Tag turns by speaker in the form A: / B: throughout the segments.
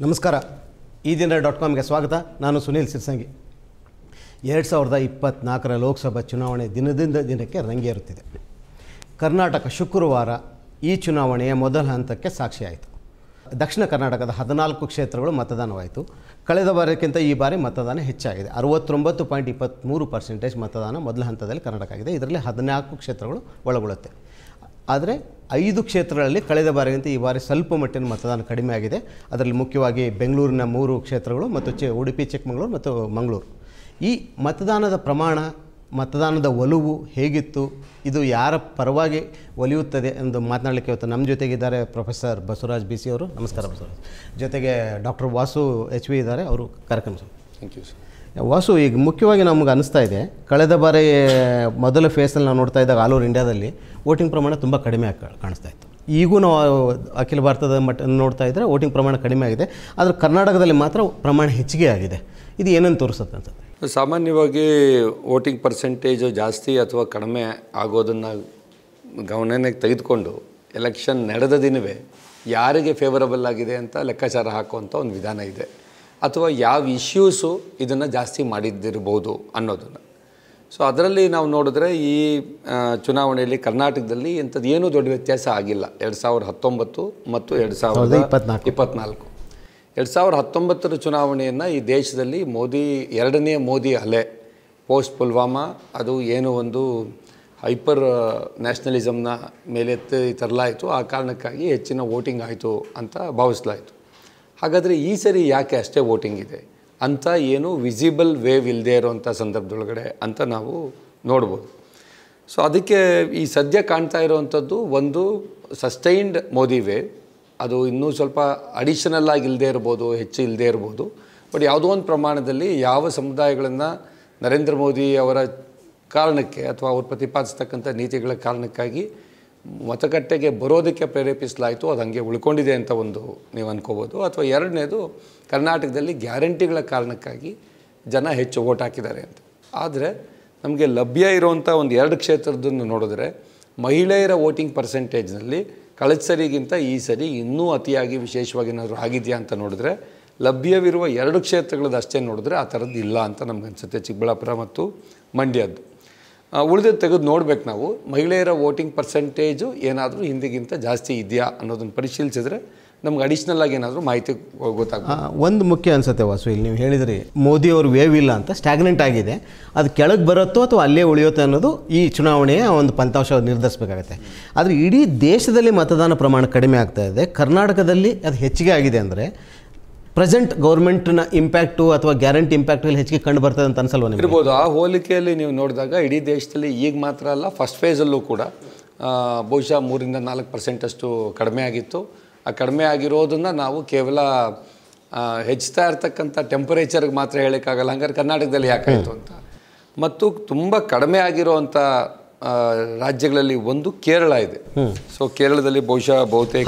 A: ನಮಸ್ಕಾರ. ಈ ದಿನ .comಗೆ ಸ್ವಾಗತ. ನಾನು ಸುನೀಲ್ ಸಿರ್ಸಂಗಿ. 2024ರ ಲೋಕಸಭಾ ಚುನಾವಣೆ ದಿನದಿಂದ ದಿನಕ್ಕೆ ರಂಗೇರುತ್ತಿದೆ. ಕರ್ನಾಟಕ ಶುಕ್ರವಾರ ಈ ಚುನಾವಣೆಯ ಮೊದಲ ಹಂತಕ್ಕೆ ಸಾಕ್ಷಿಯಾಯಿತು. ದಕ್ಷಿಣ ಕರ್ನಾಟಕದ 14 ಕ್ಷೇತ್ರಗಳು ಮತದಾನವಾಯಿತು. ಕಳೆದ ಬಾರಿಗಿಂತ ಈ ಬಾರಿ ಮತದಾನ ಹೆಚ್ಚಾಗಿದೆ. 69.23% ಮತದಾನ ಮೊದಲ ಹಂತದಲ್ಲಿ ಕರ್ನಾಟಕ ಆಗಿದೆ. ಇದರಲ್ಲಿ 14 ಕ್ಷೇತ್ರಗಳು ಒಳಗೊಳ್ಳುತ್ತೆ. ಆದರೆ 5 ಕ್ಷೇತ್ರಗಳಲ್ಲಿ ಕಳೆದ ಬಾರಿಗಿಂತ ಈ ಬಾರಿ ಸ್ವಲ್ಪ ಮಟ್ಟಿನ ಮತದಾನ ಕಡಿಮೆ ಆಗಿದೆ. ಅದರಲ್ಲಿ ಮುಖ್ಯವಾಗಿ ಬೆಂಗಳೂರಿನ 3 ಕ್ಷೇತ್ರಗಳು ಮತ್ತು ಉಡುಪಿ, ಚಿಕ್ಕಮಗಳೂರು ಮತ್ತು ಮಂಗಳೂರು. ಈ ಮತದಾನದ ಪ್ರಮಾಣ, ಮತದಾನದ ಒಲವು ಹೇಗಿತ್ತು, ಇದು ಯಾರ ಪರವಾಗಿ ಒಲಿಯುತ್ತದೆ ಎಂದು ಮಾತನಾಡಲಿಕ್ಕೆ ಇವತ್ತು ನಮ್ಮ ಜೊತೆಗಿದ್ದಾರೆ ಪ್ರೊಫೆಸರ್ ಬಸವರಾಜ್ BC ಅವರು. ನಮಸ್ಕಾರ ಬಸವರಾಜ್. ಜೊತೆಗೆ ಡಾಕ್ಟರ್ ವಾಸು HV ಇದ್ದಾರೆ, ಅವರು ಕಾರ್ಯಕ್ರಮ.
B: Thank you sir.
A: ವಾಸು, ಈಗ ಮುಖ್ಯವಾಗಿ ನಮಗೆ ಅನಿಸ್ತಾ ಇದೆ, ಕಳೆದ ಬಾರಿ ಮೊದಲ ಫೇಸಲ್ಲಿ ನಾವು ನೋಡ್ತಾ ಇದ್ದಾಗ ಆಲ್ ಓವರ್ ಇಂಡಿಯಾದಲ್ಲಿ ವೋಟಿಂಗ್ ಪ್ರಮಾಣ ತುಂಬ ಕಡಿಮೆ ಕಾಣಿಸ್ತಾ ಇತ್ತು. ಈಗೂ ನಾವು ಅಖಿಲ ಭಾರತದ ಮಟ್ಟ ನೋಡ್ತಾ ಇದ್ದರೆ ವೋಟಿಂಗ್ ಪ್ರಮಾಣ ಕಡಿಮೆ ಆಗಿದೆ. ಆದರೆ ಕರ್ನಾಟಕದಲ್ಲಿ ಮಾತ್ರ ಪ್ರಮಾಣ ಹೆಚ್ಚಿಗೆ ಆಗಿದೆ. ಇದು ಏನನ್ನು ತೋರಿಸುತ್ತೆ ಅನ್ಸುತ್ತೆ?
B: ಸಾಮಾನ್ಯವಾಗಿ ವೋಟಿಂಗ್ ಪರ್ಸೆಂಟೇಜು ಜಾಸ್ತಿ ಅಥವಾ ಕಡಿಮೆ ಆಗೋದನ್ನು ಗಮನಕ್ಕೆ ತೆಗೆದುಕೊಂಡು ಎಲೆಕ್ಷನ್ ನಡೆದ ದಿನವೇ ಯಾರಿಗೆ ಫೇವರಬಲ್ ಆಗಿದೆ ಅಂತ ಲೆಕ್ಕಾಚಾರ ಹಾಕುವಂಥ ಒಂದು ವಿಧಾನ ಇದೆ, ಅಥವಾ ಯಾವ ಇಶ್ಯೂಸು ಇದನ್ನು ಜಾಸ್ತಿ ಮಾಡಿದ್ದಿರ್ಬೋದು ಅನ್ನೋದನ್ನು. ಸೊ ಅದರಲ್ಲಿ ನಾವು ನೋಡಿದ್ರೆ ಈ ಚುನಾವಣೆಯಲ್ಲಿ ಕರ್ನಾಟಕದಲ್ಲಿ ಎಂಥದ್ದು ಏನೂ ದೊಡ್ಡ ವ್ಯತ್ಯಾಸ ಆಗಿಲ್ಲ. 2019 ಮತ್ತು 2024 2019ರ ಚುನಾವಣೆಯನ್ನು ಈ ದೇಶದಲ್ಲಿ ಎರಡನೇ ಮೋದಿ ಅಲೆ, ಪೋಸ್ಟ್ ಪುಲ್ವಾಮಾ, ಅದು ಏನು ಒಂದು ಹೈಪರ್ ನ್ಯಾಷನಲಿಸಮ್ನ ಮೇಲೆ ತರಲಾಯಿತು. ಆ ಕಾರಣಕ್ಕಾಗಿ ಹೆಚ್ಚಿನ ವೋಟಿಂಗ್ ಆಯಿತು ಅಂತ ಭಾವಿಸಲಾಯಿತು. ಹಾಗಾದರೆ ಈ ಸರಿ ಯಾಕೆ ಅಷ್ಟೇ ವೋಟಿಂಗ್ ಇದೆ ಅಂತ ಏನು ವಿಸಿಬಲ್ ವೇವ್ ಇಲ್ಲದೆ ಇರೋವಂಥ ಸಂದರ್ಭದೊಳಗಡೆ ಅಂತ ನಾವು ನೋಡ್ಬೋದು. ಸೊ ಅದಕ್ಕೆ ಈ ಸದ್ಯ ಕಾಣ್ತಾ ಇರೋವಂಥದ್ದು ಒಂದು ಸಸ್ಟೈನ್ಡ್ ಮೋದಿ ವೇವ್. ಅದು ಇನ್ನೂ ಸ್ವಲ್ಪ ಅಡಿಷನಲ್ ಆಗಿ ಇಲ್ಲದೆ ಇರ್ಬೋದು, ಹೆಚ್ಚು ಇಲ್ಲದೆ ಇರ್ಬೋದು. ಬಟ್ ಯಾವುದೋ ಒಂದು ಪ್ರಮಾಣದಲ್ಲಿ ಯಾವ ಸಮುದಾಯಗಳನ್ನು ನರೇಂದ್ರ ಮೋದಿ ಅವರ ಕಾರಣಕ್ಕೆ ಅಥವಾ ಅವ್ರು ಪ್ರತಿಪಾದಿಸ್ತಕ್ಕಂಥ ನೀತಿಗಳ ಕಾರಣಕ್ಕಾಗಿ ಮತಗಟ್ಟೆಗೆ ಬರೋದಕ್ಕೆ ಪ್ರೇರೇಪಿಸಲಾಯಿತು, ಅದು ಹಾಗೆ ಉಳ್ಕೊಂಡಿದೆ ಅಂತ ಒಂದು ನೀವು ಅನ್ಕೋಬೋದು. ಅಥವಾ ಎರಡನೇದು, ಕರ್ನಾಟಕದಲ್ಲಿ ಗ್ಯಾರಂಟಿಗಳ ಕಾರಣಕ್ಕಾಗಿ ಜನ ಹೆಚ್ಚು ವೋಟ್ ಹಾಕಿದ್ದಾರೆ ಅಂತ. ಆದರೆ ನಮಗೆ ಲಭ್ಯ ಇರುವಂಥ ಒಂದು 2 ಕ್ಷೇತ್ರದನ್ನು ನೋಡಿದ್ರೆ ಮಹಿಳೆಯರ ವೋಟಿಂಗ್ ಪರ್ಸೆಂಟೇಜ್ನಲ್ಲಿ ಕಳೆದ ಸರಿಗಿಂತ ಈ ಸರಿ ಇನ್ನೂ ಅತಿಯಾಗಿ ವಿಶೇಷವಾಗಿ ಏನಾದರೂ ಆಗಿದೆಯಾ ಅಂತ ನೋಡಿದ್ರೆ ಲಭ್ಯವಿರುವ 2 ಕ್ಷೇತ್ರಗಳದ್ದು ಅಷ್ಟೇ ನೋಡಿದ್ರೆ ಆ ಥರದ್ದು ಇಲ್ಲ ಅಂತ ನಮ್ಗೆ ಅನಿಸುತ್ತೆ. ಚಿಕ್ಕಬಳ್ಳಾಪುರ ಮತ್ತು ಮಂಡ್ಯದ್ದು. ಉಳಿದು ತೆಗೆದು ನೋಡ್ಬೇಕು ನಾವು, ಮಹಿಳೆಯರ ವೋಟಿಂಗ್ ಪರ್ಸೆಂಟೇಜು ಏನಾದರೂ ಹಿಂದಿಗಿಂತ ಜಾಸ್ತಿ ಇದೆಯಾ ಅನ್ನೋದನ್ನು ಪರಿಶೀಲಿಸಿದ್ರೆ ನಮ್ಗೆ ಅಡಿಷ್ನಲ್ ಆಗಿ ಏನಾದರೂ ಮಾಹಿತಿ ಗೊತ್ತಾಗ್ತದೆ.
A: ಒಂದು ಮುಖ್ಯ ಅನಿಸುತ್ತೆ ವಾಸು, ಇಲ್ಲಿ ನೀವು ಹೇಳಿದ್ರಿ ಮೋದಿಯವರು ವೇವ್ ಇಲ್ಲ ಅಂತ, ಸ್ಟ್ಯಾಗ್ನೆಂಟ್ ಆಗಿದೆ, ಅದು ಕೆಳಗೆ ಬರುತ್ತೋ ಅಥವಾ ಅಲ್ಲೇ ಉಳಿಯುತ್ತೋ ಅನ್ನೋದು ಈ ಚುನಾವಣೆಯ ಒಂದು ಫಲಿತಾಂಶ ನಿರ್ಧರಿಸಬೇಕಾಗತ್ತೆ. ಆದರೆ ಇಡೀ ದೇಶದಲ್ಲಿ ಮತದಾನ ಪ್ರಮಾಣ ಕಡಿಮೆ ಆಗ್ತಾ ಇದೆ, ಕರ್ನಾಟಕದಲ್ಲಿ ಅದು ಹೆಚ್ಚಿಗೆ ಆಗಿದೆ ಅಂದರೆ ಪ್ರೆಸೆಂಟ್ ಗೌರ್ಮೆಂಟ್ನ ಇಂಪ್ಯಾಕ್ಟು ಅಥವಾ ಗ್ಯಾರಂಟಿ ಇಂಪ್ಯಾಕ್ಟಲ್ಲಿ ಹೆಚ್ಚಿಗೆ ಕಂಡು ಬರ್ತದೆ ಅಂತ ಅನ್ಸಲ್ವ ನಿಮಗೆ?
B: ಇರ್ಬೋದು. ಆ ಹೋಲಿಕೆಯಲ್ಲಿ ನೀವು ನೋಡಿದಾಗ ಇಡೀ ದೇಶದಲ್ಲಿ ಈಗ ಮಾತ್ರ ಅಲ್ಲ, ಫಸ್ಟ್ ಫೇಸಲ್ಲೂ ಕೂಡ ಬಹುಶಃ 3-4% ಅಷ್ಟು ಕಡಿಮೆ ಆಗಿತ್ತು. ಆ ಕಡಿಮೆ ಆಗಿರೋದನ್ನು ನಾವು ಕೇವಲ ಹೆಚ್ಚುತ್ತಾ ಇರ್ತಕ್ಕಂಥ ಟೆಂಪರೇಚರ್ಗೆ ಮಾತ್ರ ಹೇಳೋಕ್ಕಾಗಲ್ಲ. ಹಂಗಾರೆ ಕರ್ನಾಟಕದಲ್ಲಿ ಯಾಕಾಯಿತು ಅಂತ. ಮತ್ತು ತುಂಬ ಕಡಿಮೆ ಆಗಿರೋವಂಥ ರಾಜ್ಯಗಳಲ್ಲಿ ಒಂದು ಕೇರಳ ಇದೆ. ಸೊ ಕೇರಳದಲ್ಲಿ ಬಹುಶಃ ಬಹುತೇಕ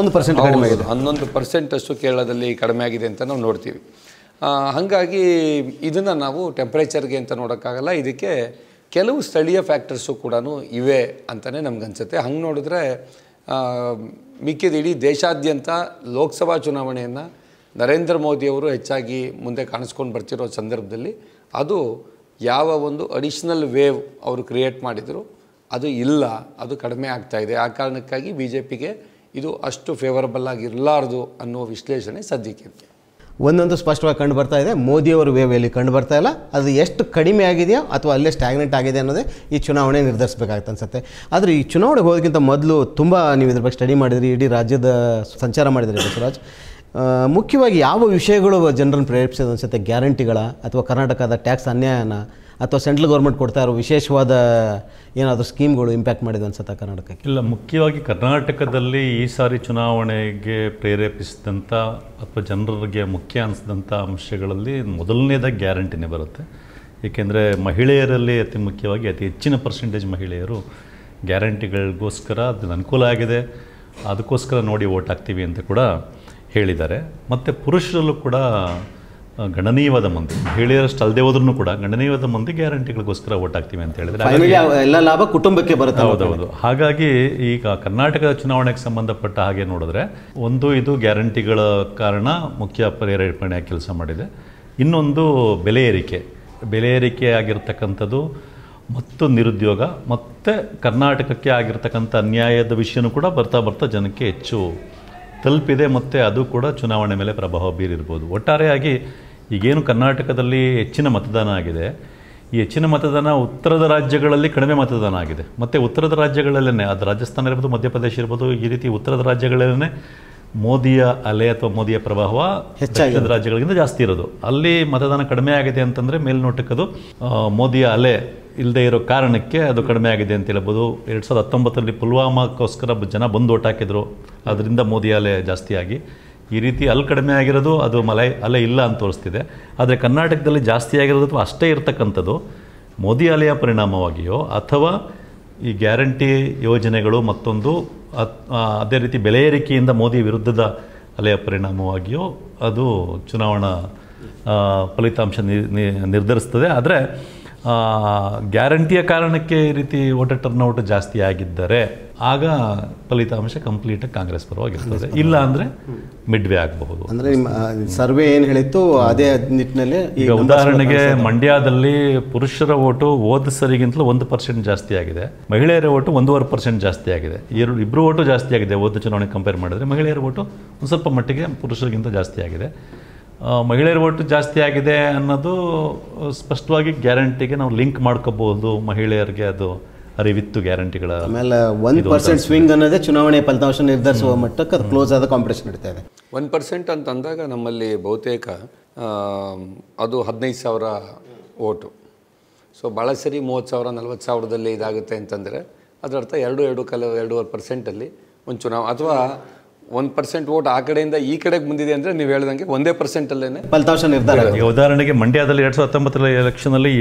B: 11% ಅಷ್ಟು ಕೇರಳದಲ್ಲಿ ಕಡಿಮೆ ಆಗಿದೆ ಅಂತ ನಾವು ನೋಡ್ತೀವಿ. ಹಾಗಾಗಿ ಇದನ್ನು ನಾವು ಟೆಂಪ್ರೇಚರ್ಗೆ ಅಂತ ನೋಡೋಕ್ಕಾಗಲ್ಲ. ಇದಕ್ಕೆ ಕೆಲವು ಸ್ಥಳೀಯ ಫ್ಯಾಕ್ಟರ್ಸು ಕೂಡ ಇವೆ ಅಂತಲೇ ನಮ್ಗನ್ಸುತ್ತೆ. ಹಂಗೆ ನೋಡಿದ್ರೆ ಮಿಕ್ಕಿದ ಇಡೀ ದೇಶಾದ್ಯಂತ ಲೋಕಸಭಾ ಚುನಾವಣೆಯನ್ನು ನರೇಂದ್ರ ಮೋದಿಯವರು ಹೆಚ್ಚಾಗಿ ಮುಂದೆ ಕಾಣಿಸ್ಕೊಂಡು ಬರ್ತಿರೋ ಸಂದರ್ಭದಲ್ಲಿ ಅದು ಯಾವ ಒಂದು ಅಡಿಷ್ನಲ್ ವೇವ್ ಅವರು ಕ್ರಿಯೇಟ್ ಮಾಡಿದರು ಅದು ಇಲ್ಲ, ಅದು ಕಡಿಮೆ ಆಗ್ತಾಯಿದೆ. ಆ ಕಾರಣಕ್ಕಾಗಿ BJPಗೆ ಇದು ಅಷ್ಟು ಫೇವರಬಲ್ ಆಗಿರಲಾರ್ದು ಅನ್ನೋ ವಿಶ್ಲೇಷಣೆ ಸದ್ಯಕ್ಕೆ
A: ಒಂದೊಂದು ಸ್ಪಷ್ಟವಾಗಿ ಕಂಡು ಬರ್ತಾ ಇದೆ. ಮೋದಿಯವರ ವೇವ್ ಎಲ್ಲಿ ಕಂಡು ಬರ್ತಾ ಇಲ್ಲ, ಅದು ಎಷ್ಟು ಕಡಿಮೆ ಆಗಿದೆಯೋ ಅಥವಾ ಅಲ್ಲೇ ಸ್ಟ್ಯಾಗ್ನೆಂಟ್ ಆಗಿದೆ ಅನ್ನೋದೇ ಈ ಚುನಾವಣೆ ನಿರ್ಧರಿಸಬೇಕಾಗುತ್ತೆ ಅನ್ಸುತ್ತೆ. ಆದರೆ ಈ ಚುನಾವಣೆಗೆ ಹೋಗೋದಕ್ಕಿಂತ ಮೊದಲು ತುಂಬ ನೀವು ಇದ್ರ ಬಗ್ಗೆ ಸ್ಟಡಿ ಮಾಡಿದ್ರಿ, ಇಡೀ ರಾಜ್ಯದ ಸಂಚಾರ ಮಾಡಿದ್ರಿ ಬಸವರಾಜ್. ಮುಖ್ಯವಾಗಿ ಯಾವ ವಿಷಯಗಳು ಜನರನ್ನು ಪ್ರೇರೇಪಿಸೋದು ಅನಿಸುತ್ತೆ? ಗ್ಯಾರಂಟಿಗಳ ಅಥವಾ ಕರ್ನಾಟಕದ ಟ್ಯಾಕ್ಸ್ ಅನ್ಯಾಯನ ಅಥವಾ ಸೆಂಟ್ರಲ್ ಗೌರ್ಮೆಂಟ್ ಕೊಡ್ತಾ ಇರೋ ವಿಶೇಷವಾದ ಏನಾದರೂ ಸ್ಕೀಮ್ಗಳು ಇಂಪ್ಯಾಕ್ಟ್ ಮಾಡಿದೆ ಅನ್ಸುತ್ತೆ ಕರ್ನಾಟಕಕ್ಕೆ?
C: ಇಲ್ಲ, ಮುಖ್ಯವಾಗಿ ಕರ್ನಾಟಕದಲ್ಲಿ ಈ ಸಾರಿ ಚುನಾವಣೆಗೆ ಪ್ರೇರೇಪಿಸಿದಂಥ ಅಥವಾ ಜನರಿಗೆ ಮುಖ್ಯ ಅನಿಸಿದಂಥ ಅಂಶಗಳಲ್ಲಿ ಮೊದಲನೇದಾಗಿ ಗ್ಯಾರಂಟಿನೇ ಬರುತ್ತೆ. ಏಕೆಂದರೆ ಮಹಿಳೆಯರಲ್ಲಿ ಅತಿ ಮುಖ್ಯವಾಗಿ ಅತಿ ಹೆಚ್ಚಿನ ಪರ್ಸೆಂಟೇಜ್ ಮಹಿಳೆಯರು ಗ್ಯಾರಂಟಿಗಳಿಗೋಸ್ಕರ ಅದು ಅನುಕೂಲ ಆಗಿದೆ, ಅದಕ್ಕೋಸ್ಕರ ನೋಡಿ ವೋಟ್ ಹಾಕ್ತೀವಿ ಅಂತ ಕೂಡ ಹೇಳಿದ್ದಾರೆ. ಮತ್ತು ಪುರುಷರಲ್ಲೂ ಕೂಡ ಗಣನೀಯವಾದ ಮಂದಿ, ಮಹಿಳೆಯರಷ್ಟು ಅಲ್ಲದೆ ಹೋದ್ರೂ ಕೂಡ ಗಣನೀಯವಾದ ಮಂದಿ ಗ್ಯಾರಂಟಿಗಳಿಗೋಸ್ಕರ ಓಟ್ ಹಾಕ್ತೀವಿ ಅಂತ ಹೇಳಿದ್ರೆ
A: ಎಲ್ಲ ಲಾಭ ಕುಟುಂಬಕ್ಕೆ ಬರುತ್ತೆ.
C: ಹೌದೌದು. ಹಾಗಾಗಿ ಈಗ ಕರ್ನಾಟಕದ ಚುನಾವಣೆಗೆ ಸಂಬಂಧಪಟ್ಟ ಹಾಗೆ ನೋಡಿದ್ರೆ ಒಂದು ಇದು ಗ್ಯಾರಂಟಿಗಳ ಕಾರಣ ಮುಖ್ಯ ಪ್ರೇರೇಪಣೆಯಾಗಿ ಕೆಲಸ ಮಾಡಿದೆ. ಇನ್ನೊಂದು ಬೆಲೆ ಏರಿಕೆ ಆಗಿರ್ತಕ್ಕಂಥದ್ದು ಮತ್ತು ನಿರುದ್ಯೋಗ ಮತ್ತು ಕರ್ನಾಟಕಕ್ಕೆ ಆಗಿರ್ತಕ್ಕಂಥ ಅನ್ಯಾಯದ ವಿಷಯನೂ ಕೂಡ ಬರ್ತಾ ಜನಕ್ಕೆ ಹೆಚ್ಚು ತಲುಪಿದೆ ಮತ್ತು ಅದು ಕೂಡ ಚುನಾವಣೆ ಮೇಲೆ ಪ್ರಭಾವ ಬೀರಿರ್ಬೋದು. ಒಟ್ಟಾರೆಯಾಗಿ ಈಗೇನು ಕರ್ನಾಟಕದಲ್ಲಿ ಹೆಚ್ಚಿನ ಮತದಾನ ಆಗಿದೆ, ಈ ಹೆಚ್ಚಿನ ಮತದಾನ ಉತ್ತರದ ರಾಜ್ಯಗಳಲ್ಲಿ ಕಡಿಮೆ ಮತದಾನ ಆಗಿದೆ. ಮತ್ತು ಉತ್ತರದ ರಾಜ್ಯಗಳಲ್ಲೇ, ಅದು ರಾಜಸ್ಥಾನ ಇರ್ಬೋದು, ಮಧ್ಯಪ್ರದೇಶ ಇರ್ಬೋದು, ಈ ರೀತಿ ಉತ್ತರದ ರಾಜ್ಯಗಳಲ್ಲೇ ಮೋದಿಯ ಅಲೆ ಅಥವಾ ಮೋದಿಯ ಪ್ರಭಾವ ಹೆಚ್ಚಾಗಿ ರಾಜ್ಯಗಳಿಗಿಂತ ಜಾಸ್ತಿ ಇರೋದು. ಅಲ್ಲಿ ಮತದಾನ ಕಡಿಮೆ ಆಗಿದೆ ಅಂತಂದರೆ ಮೇಲ್ನೋಟಕ್ಕದು ಮೋದಿಯ ಅಲೆ ಇಲ್ಲದೆ ಇರೋ ಕಾರಣಕ್ಕೆ ಅದು ಕಡಿಮೆ ಆಗಿದೆ ಅಂತ ಹೇಳ್ಬೋದು. 2019 ಪುಲ್ವಾಮಾಕ್ಕೋಸ್ಕರ ಜನ ಬಂದು ಓಟ್ ಹಾಕಿದ್ರು, ಅದರಿಂದ ಮೋದಿ ಅಲೆ ಜಾಸ್ತಿ ಆಗಿ ಈ ರೀತಿ ಅಲ್ಲಿ ಕಡಿಮೆ ಆಗಿರೋದು ಅದು ಅಲೆ ಇಲ್ಲ ಅಂತ ತೋರಿಸ್ತಿದೆ. ಆದರೆ ಕರ್ನಾಟಕದಲ್ಲಿ ಜಾಸ್ತಿ ಆಗಿರೋದು ಅಥವಾ ಅಷ್ಟೇ ಇರತಕ್ಕಂಥದ್ದು ಮೋದಿ ಅಲೆಯ ಪರಿಣಾಮವಾಗಿಯೋ ಅಥವಾ ಈ ಗ್ಯಾರಂಟಿ ಯೋಜನೆಗಳು ಮತ್ತೊಂದು ಅದೇ ರೀತಿ ಬೆಲೆ ಏರಿಕೆಯಿಂದ ಮೋದಿ ವಿರುದ್ಧದ ಅಲೆಯ ಪರಿಣಾಮವಾಗಿಯೋ ಅದು ಚುನಾವಣಾ ಫಲಿತಾಂಶ ನಿರ್ಧರಿಸ್ತದೆ. ಆದರೆ ಗ್ಯಾರಂಟಿಯ ಕಾರಣಕ್ಕೆ ಈ ರೀತಿ ವೋಟರ್ ಟರ್ನ್ಔಟ್ ಜಾಸ್ತಿ ಆಗಿದ್ದರೆ ಆಗ ಫಲಿತಾಂಶ ಕಂಪ್ಲೀಟಾಗಿ ಕಾಂಗ್ರೆಸ್ ಪರವಾಗಿರ್ತದೆ, ಇಲ್ಲ ಅಂದರೆ ಮಿಡ್ವೇ ಆಗಬಹುದು.
A: ಅಂದರೆ ನಿಮ್ಮ ಸರ್ವೆ ಏನು ಹೇಳಿತ್ತು ಅದೇ ನಿಟ್ಟಿನಲ್ಲಿ. ಈಗ
C: ಉದಾಹರಣೆಗೆ ಮಂಡ್ಯದಲ್ಲಿ ಪುರುಷರ ಓಟು ಹೋದ ಸರಿಗಿಂತಲೂ 1% ಜಾಸ್ತಿ ಆಗಿದೆ, ಮಹಿಳೆಯರ ಓಟು 1.5% ಜಾಸ್ತಿ ಆಗಿದೆ. ಇಬ್ಬರು ಓಟು ಜಾಸ್ತಿ ಆಗಿದೆ ಹೋದ ಚುನಾವಣೆ ಕಂಪೇರ್ ಮಾಡಿದ್ರೆ. ಮಹಿಳೆಯರ ಓಟು ಒಂದು ಸ್ವಲ್ಪ ಮಟ್ಟಿಗೆ ಪುರುಷರಿಗಿಂತ ಜಾಸ್ತಿ ಆಗಿದೆ. ಮಹಿಳೆಯರ ಓಟು ಜಾಸ್ತಿ ಆಗಿದೆ ಅನ್ನೋದು ಸ್ಪಷ್ಟವಾಗಿ ಗ್ಯಾರಂಟಿಗೆ ನಾವು ಲಿಂಕ್ ಮಾಡ್ಕೋಬಹುದು. ಮಹಿಳೆಯರಿಗೆ ಅದು ಅರಿವಿತ್ತು ಗ್ಯಾರಂಟಿಗಳ
A: ಆಮೇಲೆ 1% ಸ್ವಿಂಗ್ ಅನ್ನೋದೇ ಚುನಾವಣೆ ಫಲಿತಾಂಶ ನಿರ್ಧರಿಸುವ ಮಟ್ಟಕ್ಕೆ ಅದು ಕ್ಲೋಸ್ ಆದ ಕಾಂಪಿಟೇಷನ್ ನಡೀತಾ ಇದೆ.
B: 1% ಅಂತ ಅಂದಾಗ ನಮ್ಮಲ್ಲಿ ಬಹುತೇಕ ಅದು 15,000 ಓಟು. ಸೊ ಭಾಳ ಸರಿ 30,000 40,000ದಲ್ಲಿ ಇದಾಗುತ್ತೆ ಅಂತಂದರೆ ಅದರರ್ಥ 2.5% ಒಂದು ಚುನಾವಣೆ ಅಥವಾ 1% ಓಟ್ ಆ ಕಡೆಯಿಂದ ಈ ಕಡೆಗೆ ಬಂದಿದೆ ಅಂದರೆ ನೀವು ಹೇಳ್ದಂಗೆ 1%
A: ಫಲಿತಾಂಶ ನಿರ್ಧಾರ.
C: ಉದಾಹರಣೆಗೆ ಮಂಡ್ಯದಲ್ಲಿ 2019 ಎಲೆಕ್ಷನಲ್ಲಿ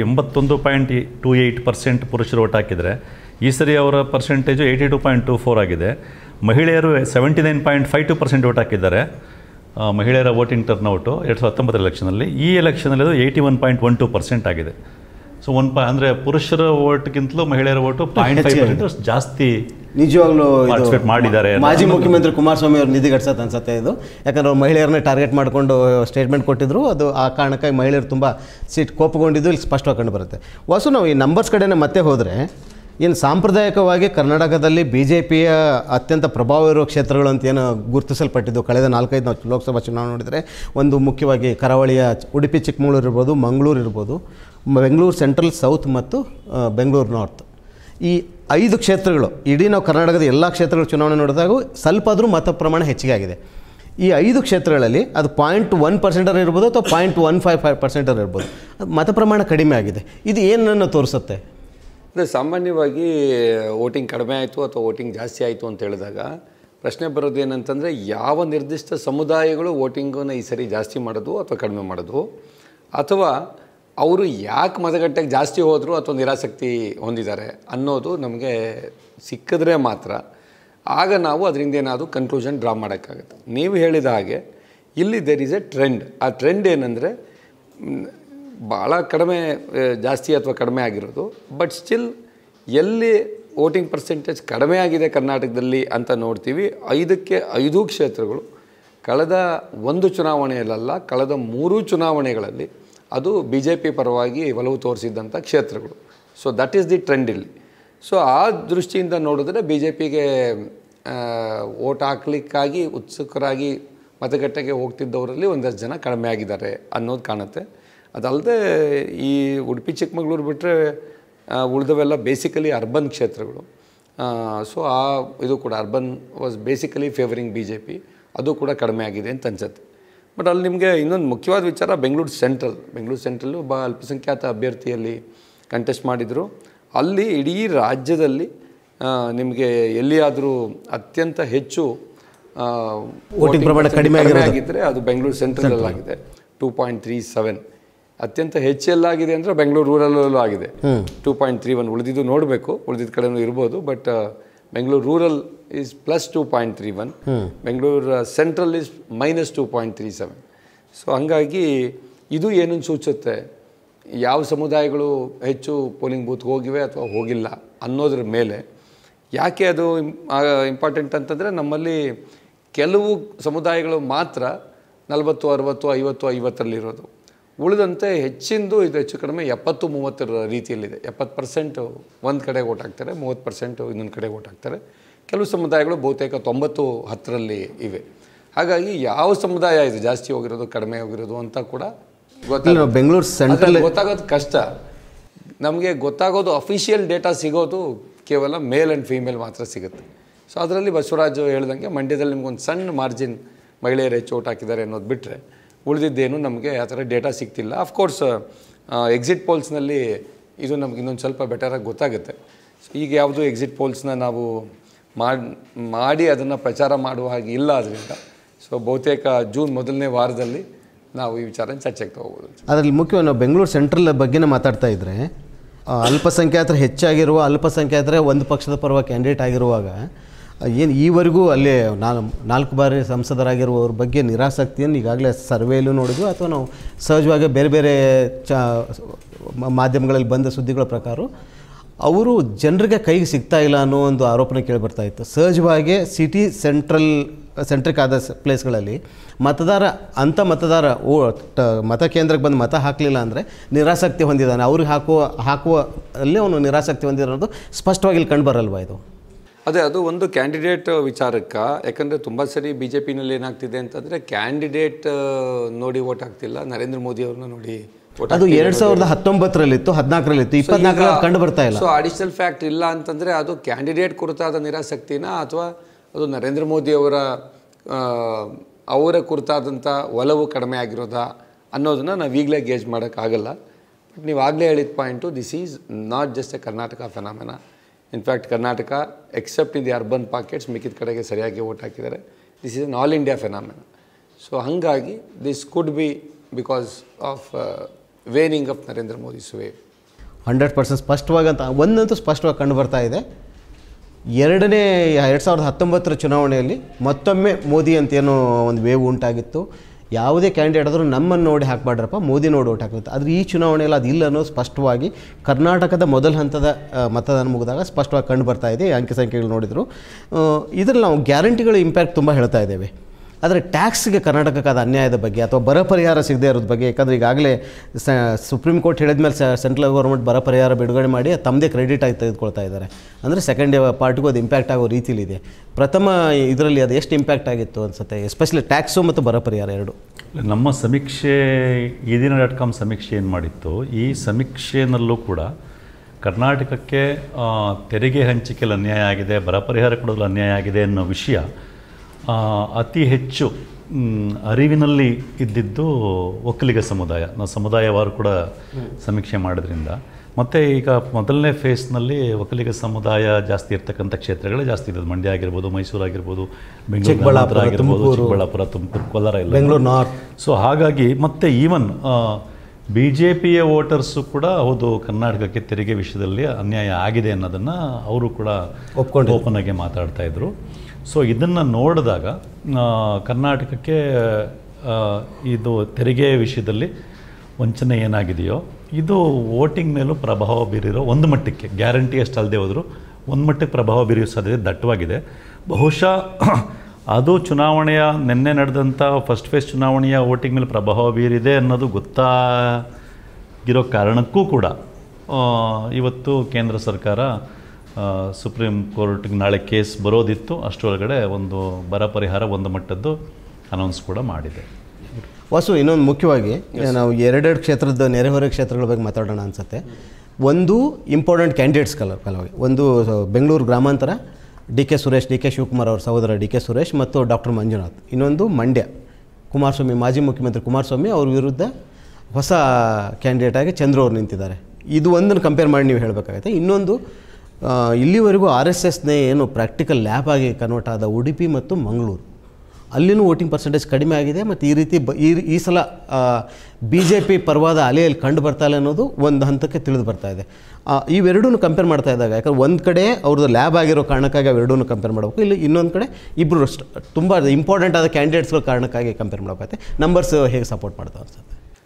C: 81.28% ಪುರುಷರು ಓಟ್ ಹಾಕಿದರೆ ಈ ಸರಿ ಅವರ ಪರ್ಸೆಂಟೇಜು 82.24 ಆಗಿದೆ. ಮಹಿಳೆಯರು 79.52% ಓಟ್ ಹಾಕಿದ್ದಾರೆ. ಮಹಿಳೆಯರ ವೋಟಿಂಗ್ ಟರ್ನ್ಔಟು 2019 ಎಲೆಕ್ಷನಲ್ಲಿ. ಈ ಎಲೆಕ್ಷನಲ್ಲಿ ಅದು 81.12% ಆಗಿದೆ. ಸೊ ಅಂದರೆ ಪುರುಷರ ಓಟ್ಗಿಂತಲೂ ಮಹಿಳೆಯರ ಓಟು 0.5% ಜಾಸ್ತಿ
A: ನಿಜವಾಗ್ಲೂ
C: ಪಾರ್ಟಿಸಿಪೇಟ್ ಮಾಡಿದ್ದಾರೆ.
A: ಮಾಜಿ ಮುಖ್ಯಮಂತ್ರಿ ಕುಮಾರಸ್ವಾಮಿ ಅವರು ನಿಧಿಗಟ್ಸತ್ತೆ ಅನ್ಸುತ್ತೆ ಇದು. ಯಾಕಂದ್ರೆ ಅವ್ರು ಮಹಿಳೆಯರನ್ನೇ ಟಾರ್ಗೆಟ್ ಮಾಡಿಕೊಂಡು ಸ್ಟೇಟ್ಮೆಂಟ್ ಕೊಟ್ಟಿದ್ರು. ಅದು ಆ ಕಾರಣಕ್ಕಾಗಿ ಮಹಿಳೆಯರು ತುಂಬ ಕೋಪಗೊಂಡಿದ್ದು ಇಲ್ಲಿ ಸ್ಪಷ್ಟವಾಗಿ ಕಂಡು ಬರುತ್ತೆ. ವಾಸು, ನಾವು ಈ ನಂಬರ್ಸ್ ಕಡೆನೇ ಮತ್ತೆ ಹೋದರೆ ಏನು ಸಾಂಪ್ರದಾಯಿಕವಾಗಿ ಕರ್ನಾಟಕದಲ್ಲಿ BJPಯ ಅತ್ಯಂತ ಪ್ರಭಾವ ಇರುವ ಕ್ಷೇತ್ರಗಳು ಅಂತ ಏನು ಗುರುತಿಸಲ್ಪಟ್ಟಿದ್ದು ಕಳೆದ 4-5 ಲೋಕಸಭಾ ಚುನಾವಣೆ ನೋಡಿದರೆ, ಒಂದು ಮುಖ್ಯವಾಗಿ ಕರಾವಳಿಯ ಉಡುಪಿ ಚಿಕ್ಕಮಗಳೂರು ಇರ್ಬೋದು, ಮಂಗಳೂರು ಇರ್ಬೋದು, ಬೆಂಗಳೂರು ಸೆಂಟ್ರಲ್, ಸೌತ್ ಮತ್ತು ಬೆಂಗಳೂರು ನಾರ್ತ್, ಈ 5 ಕ್ಷೇತ್ರಗಳು ಇಡೀ ನಾವು ಕರ್ನಾಟಕದ ಎಲ್ಲ ಕ್ಷೇತ್ರಗಳ ಚುನಾವಣೆ ನೋಡಿದಾಗ ಸ್ವಲ್ಪ ಆದರೂ ಮತ ಪ್ರಮಾಣ ಹೆಚ್ಚಿಗೆ ಆಗಿದೆ. ಈ 5 ಕ್ಷೇತ್ರಗಳಲ್ಲಿ ಅದು 0.1% ಇರ್ಬೋದು ಅಥವಾ 0.155% ಇರ್ಬೋದು, ಮತ ಪ್ರಮಾಣ ಕಡಿಮೆ ಆಗಿದೆ. ಇದು ಏನನ್ನು ತೋರಿಸುತ್ತೆ?
B: ಅಂದರೆ ಸಾಮಾನ್ಯವಾಗಿ ವೋಟಿಂಗ್ ಕಡಿಮೆ ಆಯಿತು ಅಥವಾ ವೋಟಿಂಗ್ ಜಾಸ್ತಿ ಆಯಿತು ಅಂತ ಹೇಳಿದಾಗ ಪ್ರಶ್ನೆ ಬರೋದು ಏನಂತಂದರೆ, ಯಾವ ನಿರ್ದಿಷ್ಟ ಸಮುದಾಯಗಳು ವೋಟಿಂಗನ್ನು ಈ ಸರಿ ಜಾಸ್ತಿ ಮಾಡೋದು ಅಥವಾ ಕಡಿಮೆ ಮಾಡೋದು, ಅಥವಾ ಅವರು ಯಾಕೆ ಮತಗಟ್ಟೆಗೆ ಜಾಸ್ತಿ ಹೋದರು ಅಥವಾ ನಿರಾಸಕ್ತಿ ಹೊಂದಿದ್ದಾರೆ ಅನ್ನೋದು ನಮಗೆ ಸಿಕ್ಕಿದ್ರೆ ಮಾತ್ರ ಆಗ ನಾವು ಅದರಿಂದ ಏನಾದರೂ ಕನ್ಕ್ಲೂಷನ್ ಡ್ರಾ ಮಾಡೋಕ್ಕಾಗುತ್ತೆ. ನೀವು ಹೇಳಿದ ಹಾಗೆ ಇಲ್ಲಿ ದೇರ್ ಈಸ್ ಎ ಟ್ರೆಂಡ್. ಆ ಟ್ರೆಂಡ್ ಏನಂದರೆ ಭಾಳ ಕಡಿಮೆ ಜಾಸ್ತಿ ಅಥವಾ ಕಡಿಮೆ ಆಗಿರೋದು, ಬಟ್ ಸ್ಟಿಲ್ ಎಲ್ಲಿ ವೋಟಿಂಗ್ ಪರ್ಸೆಂಟೇಜ್ ಕಡಿಮೆ ಆಗಿದೆ ಕರ್ನಾಟಕದಲ್ಲಿ ಅಂತ ನೋಡ್ತೀವಿ. 5ಕ್ಕೆ 5 ಕ್ಷೇತ್ರಗಳು ಕಳೆದ 1 ಚುನಾವಣೆಯಲ್ಲ, ಕಳೆದ 3 ಚುನಾವಣೆಗಳಲ್ಲಿ ಅದು BJP ಪರವಾಗಿ ಒಲವು ತೋರಿಸಿದ್ದಂಥ ಕ್ಷೇತ್ರಗಳು. So that is the trend ಇಲ್ಲಿ. ಸೊ ಆ ದೃಷ್ಟಿಯಿಂದ ನೋಡಿದ್ರೆ BJPಗೆ ಓಟ್ ಹಾಕ್ಲಿಕ್ಕಾಗಿ ಉತ್ಸುಕರಾಗಿ ಮತಗಟ್ಟೆಗೆ ಹೋಗ್ತಿದ್ದವರಲ್ಲಿ ಒಂದಷ್ಟು ಜನ ಕಡಿಮೆ ಆಗಿದ್ದಾರೆ ಅನ್ನೋದು ಕಾಣುತ್ತೆ. ಅದಲ್ಲದೆ ಈ ಉಡುಪಿ ಚಿಕ್ಕಮಗಳೂರು ಬಿಟ್ಟರೆ ಉಳಿದವೆಲ್ಲ ಬೇಸಿಕಲಿ ಅರ್ಬನ್ ಕ್ಷೇತ್ರಗಳು. ಸೊ ಇದು ಕೂಡ urban was basically favouring BJP, ಅದು ಕೂಡ ಕಡಿಮೆ ಆಗಿದೆ ಅಂತ ಅನ್ಸುತ್ತೆ. ಬಟ್ ಅಲ್ಲಿ ನಿಮಗೆ ಇನ್ನೊಂದು ಮುಖ್ಯವಾದ ವಿಚಾರ, ಬೆಂಗಳೂರು ಸೆಂಟ್ರಲ್ಲು ಅಲ್ಪಸಂಖ್ಯಾತ ಅಭ್ಯರ್ಥಿಯಲ್ಲಿ ಕಂಟೆಸ್ಟ್ ಮಾಡಿದರು. ಅಲ್ಲಿ ಇಡೀ ರಾಜ್ಯದಲ್ಲಿ ನಿಮಗೆ ಎಲ್ಲಿಯಾದರೂ ಅತ್ಯಂತ ಹೆಚ್ಚು
A: ವೋಟಿಂಗ್ ಪ್ರಮಾಣ ಕಡಿಮೆ
B: ಆಗಿದ್ದರೆ ಅದು ಬೆಂಗಳೂರು ಸೆಂಟ್ರಲಲ್ಲಾಗಿದೆ 2.37. ಅತ್ಯಂತ ಹೆಚ್ಚೆಲ್ಲಾಗಿದೆ ಅಂದರೆ ಬೆಂಗಳೂರು ರೂರಲ್ಲೂ ಆಗಿದೆ 2.31. ಉಳಿದಿದ್ದು ನೋಡಬೇಕು, ಉಳಿದಿದ್ದ ಕಡೆನೂ ಇರ್ಬೋದು. But Bengaluru rural is +2.31, Bengaluru central is -2.37. So ಹಂಗಾಗಿ ಇದು ಏನನ್ನು ಸೂಚಿಸುತ್ತೆ, ಯಾವ ಸಮುದಾಯಗಳು ಹೆಚ್ಚು ಪೋಲಿಂಗ್ ಬೂತ್ಗೆ ಹೋಗಿವೆ ಅಥವಾ ಹೋಗಿಲ್ಲ ಅನ್ನೋದ್ರ ಮೇಲೆ. ಯಾಕೆ ಅದು ಇಂಪಾರ್ಟೆಂಟ್ ಅಂತಂದರೆ, ನಮ್ಮಲ್ಲಿ ಕೆಲವು ಸಮುದಾಯಗಳು ಮಾತ್ರ 40, 60, 50, 50ರಲ್ಲಿರೋದು. ಉಳಿದಂತೆ ಹೆಚ್ಚಿಂದು ಇದು ಹೆಚ್ಚು ಕಡಿಮೆ 70-30 ರೀತಿಯಲ್ಲಿದೆ. 70% ಒಂದು ಕಡೆ ಓಟ್ ಹಾಕ್ತಾರೆ, 30% ಇನ್ನೊಂದು ಕಡೆ ಓಟ್ ಹಾಕ್ತಾರೆ. ಕೆಲವು ಸಮುದಾಯಗಳು ಬಹುತೇಕ 90-10ರಲ್ಲಿ ಇವೆ. ಹಾಗಾಗಿ ಯಾವ ಸಮುದಾಯ ಇದು ಜಾಸ್ತಿ ಹೋಗಿರೋದು ಕಡಿಮೆ ಹೋಗಿರೋದು ಅಂತ ಕೂಡ
A: ಬೆಂಗಳೂರು ಸೆಂಟ್ರಲ್
B: ಗೊತ್ತಾಗೋದು ಕಷ್ಟ. ನಮಗೆ ಗೊತ್ತಾಗೋದು ಅಫಿಷಿಯಲ್ ಡೇಟಾ ಸಿಗೋದು ಕೇವಲ ಮೇಲ್ ಆ್ಯಂಡ್ ಫೀಮೇಲ್ ಮಾತ್ರ ಸಿಗುತ್ತೆ. ಸೊ ಅದರಲ್ಲಿ ಬಸವರಾಜು ಹೇಳ್ದಂಗೆ ಮಂಡ್ಯದಲ್ಲಿ ನಿಮ್ಗೊಂದು ಸಣ್ಣ ಮಾರ್ಜಿನ್ ಮಹಿಳೆಯರು ಹೆಚ್ಚು ಓಟ್ ಹಾಕಿದ್ದಾರೆ ಅನ್ನೋದು ಬಿಟ್ಟರೆ ಉಳಿದಿದ್ದೇನು ನಮಗೆ ಆ ಥರ ಡೇಟಾ ಸಿಗ್ತಿಲ್ಲ. ಆಫ್ಕೋರ್ಸ್ ಎಕ್ಸಿಟ್ ಪೋಲ್ಸ್ನಲ್ಲಿ ಇದು ನಮ್ಗೆ ಇನ್ನೊಂದು ಸ್ವಲ್ಪ ಬೆಟರಾಗಿ ಗೊತ್ತಾಗುತ್ತೆ. ಸೊ ಈಗ ಯಾವುದು ಎಕ್ಸಿಟ್ ಪೋಲ್ಸ್ನ ನಾವು ಮಾಡಿ ಅದನ್ನು ಪ್ರಚಾರ ಮಾಡುವ ಹಾಗೆ ಇಲ್ಲ. ಅದರಿಂದ ಸೊ ಬಹುತೇಕ ಜೂನ್ ಮೊದಲನೇ ವಾರದಲ್ಲಿ ನಾವು ಈ ವಿಚಾರ ಚರ್ಚೆಗೆ ತಗೋಬೋದು.
A: ಅದರಲ್ಲಿ ಮುಖ್ಯವಾಗಿ ನಾವು ಬೆಂಗಳೂರು ಸೆಂಟ್ರಲ್ ಬಗ್ಗೆನೇ ಮಾತಾಡ್ತಾ ಇದ್ದರೆ, ಅಲ್ಪಸಂಖ್ಯಾತರು ಹೆಚ್ಚಾಗಿರುವ ಅಲ್ಪಸಂಖ್ಯಾತರೇ ಒಂದು ಪಕ್ಷದ ಪರವಾಗಿ ಕ್ಯಾಂಡಿಡೇಟ್ ಆಗಿರುವಾಗ ಏನು ಈವರೆಗೂ ಅಲ್ಲಿ 4 ಬಾರಿ ಸಂಸದರಾಗಿರುವವ್ರ ಬಗ್ಗೆ ನಿರಾಸಕ್ತಿಯನ್ನು ಈಗಾಗಲೇ ಸರ್ವೇಲೂ ನೋಡಿದ್ವು, ಅಥವಾ ನಾವು ಸಹಜವಾಗಿ ಬೇರೆ ಬೇರೆ ಮಾಧ್ಯಮಗಳಲ್ಲಿ ಬಂದ ಸುದ್ದಿಗಳ ಪ್ರಕಾರ ಅವರು ಜನರಿಗೆ ಕೈಗೆ ಸಿಗ್ತಾ ಇಲ್ಲ ಅನ್ನೋ ಒಂದು ಆರೋಪನೆ ಕೇಳಿ ಬರ್ತಾ ಇತ್ತು. ಸಹಜವಾಗಿ ಸಿಟಿ ಸೆಂಟ್ರಿಕ್ ಆದ ಪ್ಲೇಸ್ಗಳಲ್ಲಿ ಮತದಾರ ಮತಕೇಂದ್ರಕ್ಕೆ ಬಂದು ಮತ ಹಾಕಲಿಲ್ಲ ಅಂದರೆ ನಿರಾಸಕ್ತಿ ಹೊಂದಿದ್ದಾನೆ, ಅವ್ರಿಗೆ ಹಾಕುವ ಅಲ್ಲಿ ಅವನು ನಿರಾಸಕ್ತಿ ಹೊಂದಿರೋದು ಸ್ಪಷ್ಟವಾಗಿ ಇಲ್ಲಿ ಕಂಡು ಬರಲ್ವಾ ಇದು?
B: ಅದು ಒಂದು ಕ್ಯಾಂಡಿಡೇಟ್ ವಿಚಾರಕ್ಕೆ. ಯಾಕಂದರೆ ತುಂಬ ಸರಿ BJPನಲ್ಲಿ ಏನಾಗ್ತಿದೆ ಅಂತಂದರೆ, ಕ್ಯಾಂಡಿಡೇಟ್ ನೋಡಿ ಓಟ್ ಆಗ್ತಿಲ್ಲ, ನರೇಂದ್ರ ಮೋದಿ ಅವ್ರನ್ನ ನೋಡಿ ಓಟ್.
A: ಅದು 2019ರಲ್ಲಿತ್ತು, 14ರಲ್ಲಿತ್ತು, 24ರಲ್ಲಿ ಕಂಡು ಬರ್ತಾ ಇಲ್ಲ.
B: ಸೊ ಅಡಿಷನಲ್ ಫ್ಯಾಕ್ಟ್ ಇಲ್ಲ ಅಂತಂದರೆ ಅದು ಕ್ಯಾಂಡಿಡೇಟ್ ಕುರಿತಾದ ನಿರಾಸಕ್ತಿನ ಅಥವಾ ಅದು ನರೇಂದ್ರ ಮೋದಿ ಅವರ ಕುರಿತಾದಂಥ ಒಲವು ಕಡಿಮೆ ಆಗಿರೋದಾ ಅನ್ನೋದನ್ನು ನಾವು ಈಗಲೇ ಗೇಜ್ ಮಾಡೋಕ್ಕಾಗಲ್ಲ. ಬಟ್ ನೀವು ಆಗಲೇ ಹೇಳಿದ point, this is not just a Karnataka phenomena. In fact Karnataka except in the urban pockets ಮಿಕ್ಕಿದ ಕಡೆಗೆ ಸರಿಯಾಗಿ ಓಟ್ ಹಾಕಿದ್ದಾರೆ. This is an all India phenomena. So ಹಾಗಾಗಿ this could be because of waning of Narendra Modi wave.
A: 100% ಸ್ಪಷ್ಟವಾಗಿ ಅಂತ ಒಂದಂತೂ ಸ್ಪಷ್ಟವಾಗಿ ಕಂಡು ಬರ್ತಾ ಇದೆ. 2019 ಚುನಾವಣೆಯಲ್ಲಿ ಮತ್ತೊಮ್ಮೆ ಮೋದಿ ಅಂತೇನೋ ಒಂದು ವೇವ್ ಉಂಟಾಗಿತ್ತು. ಯಾವುದೇ ಕ್ಯಾಂಡಿಡೇಟ್ ಆದರೂ ನಮ್ಮನ್ನು ನೋಡಿ ಹಾಕಬಾರ್ದ್ರಪ್ಪ, ಮೋದಿ ನೋಡಿ ಓಟ್ ಹಾಕುತ್ತೆ. ಆದರೆ ಈ ಚುನಾವಣೆಯಲ್ಲಿ ಅದು ಇಲ್ಲ ಅನ್ನೋ ಸ್ಪಷ್ಟವಾಗಿ ಕರ್ನಾಟಕದ ಮೊದಲ ಹಂತದ ಮತದಾನ ಮುಗಿದಾಗ ಸ್ಪಷ್ಟವಾಗಿ ಕಂಡು ಬರ್ತಾ ಇದೆ. ಅಂಕಿ ಸಂಖ್ಯೆಗಳು ನೋಡಿದರು. ಇದರಲ್ಲಿ ನಾವು ಗ್ಯಾರಂಟಿಗಳ ಇಂಪ್ಯಾಕ್ಟ್ ತುಂಬ ಹೇಳ್ತಾ ಇದ್ದೇವೆ. ಆದರೆ ಟ್ಯಾಕ್ಸ್ಗೆ ಕರ್ನಾಟಕಕ್ಕೆ ಅದು ಅನ್ಯಾಯದ ಬಗ್ಗೆ ಅಥವಾ ಬರ ಪರಿಹಾರ ಸಿಗದೇ ಇರೋದ್ರ ಬಗ್ಗೆ, ಯಾಕಂದರೆ ಈಗಾಗಲೇ ಸುಪ್ರೀಂ ಕೋರ್ಟ್ ಹೇಳಿದ್ಮೇಲೆ ಸೆಂಟ್ರಲ್ ಗೌರ್ಮೆಂಟ್ ಬರ ಪರಿಹಾರ ಬಿಡುಗಡೆ ಮಾಡಿ ತಮ್ಮದೇ ಕ್ರೆಡಿಟ್ ಆಗಿ ತೆಗೆದುಕೊಳ್ತಾ ಇದ್ದಾರೆ. ಅಂದರೆ ಸೆಕೆಂಡ್ ಪಾರ್ಟಿಗೂ ಅದು ಇಂಪ್ಯಾಕ್ಟ್ ಆಗೋ ರೀತಿಲಿದೆ. ಪ್ರಥಮ ಇದರಲ್ಲಿ ಅದು ಎಷ್ಟು ಇಂಪ್ಯಾಕ್ಟ್ ಆಗಿತ್ತು ಅನಿಸುತ್ತೆ, ಎಸ್ಪೆಷಲಿ ಟ್ಯಾಕ್ಸು ಮತ್ತು ಬರ ಪರಿಹಾರ ಎರಡು?
C: ನಮ್ಮ ಸಮೀಕ್ಷೆ eDina.com ಸಮೀಕ್ಷೆ ಏನು ಮಾಡಿತ್ತು, ಈ ಸಮೀಕ್ಷೆನಲ್ಲೂ ಕೂಡ ಕರ್ನಾಟಕಕ್ಕೆ ತೆರಿಗೆ ಹಂಚಿಕೆಯಲ್ಲಿ ಅನ್ಯಾಯ ಆಗಿದೆ, ಬರ ಪರಿಹಾರ ಕೊಡೋದು ಅನ್ಯಾಯ ಆಗಿದೆ ಅನ್ನೋ ವಿಷಯ ಅತಿ ಹೆಚ್ಚು ಅರಿವಿನಲ್ಲಿ ಇದ್ದಿದ್ದು ಒಕ್ಕಲಿಗ ಸಮುದಾಯ. ನಾವು ಸಮುದಾಯವಾರು ಕೂಡ ಸಮೀಕ್ಷೆ ಮಾಡೋದ್ರಿಂದ. ಮತ್ತು ಈಗ ಮೊದಲನೇ ಫೇಸ್ನಲ್ಲಿ ಒಕ್ಕಲಿಗ ಸಮುದಾಯ ಜಾಸ್ತಿ ಇರ್ತಕ್ಕಂಥ ಕ್ಷೇತ್ರಗಳೇ ಜಾಸ್ತಿ ಇರೋದು. ಮಂಡ್ಯ ಆಗಿರ್ಬೋದು, ಮೈಸೂರು ಆಗಿರ್ಬೋದು, ಬೆಂಗಳೂರು ಆಗಿರ್ಬೋದು, ಚಿಕ್ಕಬಳ್ಳಾಪುರ, ತುಮಕೂರು, ಕೋಲಾರ ಇಲ್ಲ,
A: ಬೆಂಗಳೂರು ನಾರ್ತ್.
C: ಸೊ ಹಾಗಾಗಿ ಮತ್ತು ಈವನ್ BJPಯ ವೋಟರ್ಸು ಕೂಡ ಹೌದು ಕರ್ನಾಟಕಕ್ಕೆ ತೆರಿಗೆ ವಿಷಯದಲ್ಲಿ ಅನ್ಯಾಯ ಆಗಿದೆ ಅನ್ನೋದನ್ನು ಅವರು ಕೂಡ ಓಪನ್ ಆಗಿ ಮಾತಾಡ್ತಾ ಇದ್ರು. ಸೊ ಇದನ್ನು ನೋಡಿದಾಗ ಕರ್ನಾಟಕಕ್ಕೆ ಇದು ತೆರಿಗೆ ವಿಷಯದಲ್ಲಿ ವಂಚನೆ ಏನಾಗಿದೆಯೋ ಇದು ವೋಟಿಂಗ್ ಮೇಲೂ ಪ್ರಭಾವ ಬೀರಿರೋ ಒಂದು ಮಟ್ಟಕ್ಕೆ, ಗ್ಯಾರಂಟಿ ಅಷ್ಟಲ್ಲದೆ ಹೋದರೂ ಒಂದು ಮಟ್ಟಕ್ಕೆ ಪ್ರಭಾವ ಬೀರಿಯೋ ಸಾಧ್ಯತೆ ದಟ್ಟವಾಗಿದೆ. ಬಹುಶಃ ಅದು ಚುನಾವಣೆಯ ನಿನ್ನೆ ನಡೆದಂಥ ಫಸ್ಟ್ ಫೇಸ್ ಚುನಾವಣೆಯ ವೋಟಿಂಗ್ ಮೇಲೆ ಪ್ರಭಾವ ಬೀರಿದೆ ಅನ್ನೋದು ಗೊತ್ತಾಗಿರೋ ಕಾರಣಕ್ಕೂ ಕೂಡ ಇವತ್ತು ಕೇಂದ್ರ ಸರ್ಕಾರ ಸುಪ್ರೀಂ ಕೋರ್ಟ್ಗೆ ನಾಳೆ ಕೇಸ್ ಬರೋದಿತ್ತು, ಅಷ್ಟರೊಳಗಡೆ ಒಂದು ಬರ ಪರಿಹಾರ ಒಂದು ಮಟ್ಟದ್ದು ಅನೌನ್ಸ್ ಕೂಡ ಮಾಡಿದೆ.
A: ವಾಸು, ಇನ್ನೊಂದು ಮುಖ್ಯವಾಗಿ ನಾವು ಎರಡೆರಡು ಕ್ಷೇತ್ರದ ನೆರೆಹೊರೆ ಕ್ಷೇತ್ರಗಳ ಬಗ್ಗೆ ಮಾತಾಡೋಣ ಅನಿಸುತ್ತೆ. ಒಂದು ಇಂಪಾರ್ಟೆಂಟ್ ಕ್ಯಾಂಡಿಡೇಟ್ಸ್ ಕಲವಾಗಿ, ಒಂದು ಬೆಂಗಳೂರು ಗ್ರಾಮಾಂತರ DK ಸುರೇಶ್, DK ಶಿವಕುಮಾರ್ ಅವರ ಸಹೋದರ DK ಸುರೇಶ್ ಮತ್ತು ಡಾಕ್ಟರ್ ಮಂಜುನಾಥ್. ಇನ್ನೊಂದು ಮಂಡ್ಯ ಕುಮಾರಸ್ವಾಮಿ, ಮಾಜಿ ಮುಖ್ಯಮಂತ್ರಿ ಕುಮಾರಸ್ವಾಮಿ ಅವ್ರ ವಿರುದ್ಧ ಹೊಸ ಕ್ಯಾಂಡಿಡೇಟಾಗಿ ಚಂದ್ರು ಅವರು ನಿಂತಿದ್ದಾರೆ. ಇದು ಒಂದನ್ನು ಕಂಪೇರ್ ಮಾಡಿ ನೀವು ಹೇಳಬೇಕಾಗುತ್ತೆ. ಇನ್ನೊಂದು ಇಲ್ಲಿವರೆಗೂ RSSನೇ ಏನು ಪ್ರಾಕ್ಟಿಕಲ್ ಲ್ಯಾಬ್ ಆಗಿ ಕನ್ವರ್ಟ್ ಆದ ಉಡುಪಿ ಮತ್ತು ಮಂಗಳೂರು, ಅಲ್ಲಿನೂ ವೋಟಿಂಗ್ ಪರ್ಸೆಂಟೇಜ್ ಕಡಿಮೆ ಆಗಿದೆ. ಮತ್ತು ಈ ರೀತಿ ಈ ಸಲ BJP ಪರವಾದ ಅಲೆಯಲ್ಲಿ ಕಂಡು ಬರ್ತಾ ಇಲ್ಲ ಅನ್ನೋದು ಒಂದು ಹಂತಕ್ಕೆ ತಿಳಿದು ಬರ್ತಾ ಇದೆ. ಇವೆರಡೂ ಕಂಪೇರ್ ಮಾಡ್ತಾ ಇದ್ದಾಗ, ಯಾಕಂದ್ರೆ ಒಂದು ಕಡೆ ಅವ್ರದ್ದು ಲ್ಯಾಬ್ ಆಗಿರೋ ಕಾರಣಕ್ಕಾಗಿ ಅವೆರಡೂ ಕಂಪೇರ್ ಮಾಡಬೇಕು, ಇಲ್ಲಿ ಇನ್ನೊಂದು ಕಡೆ ಇಬ್ಬರು ತುಂಬ ಇಂಪಾರ್ಟೆಂಟ್ ಆದ ಕ್ಯಾಂಡಿಡೇಟ್ಸ್ಗಳ ಕಾರಣಕ್ಕಾಗಿ ಕಂಪೇರ್ ಮಾಡಬೇಕಾಗುತ್ತೆ. ನಂಬರ್ಸ್ ಹೇಗೆ ಸಪೋರ್ಟ್ ಮಾಡ್ತಾವೆ ಅನ್ಸುತ್ತೆ?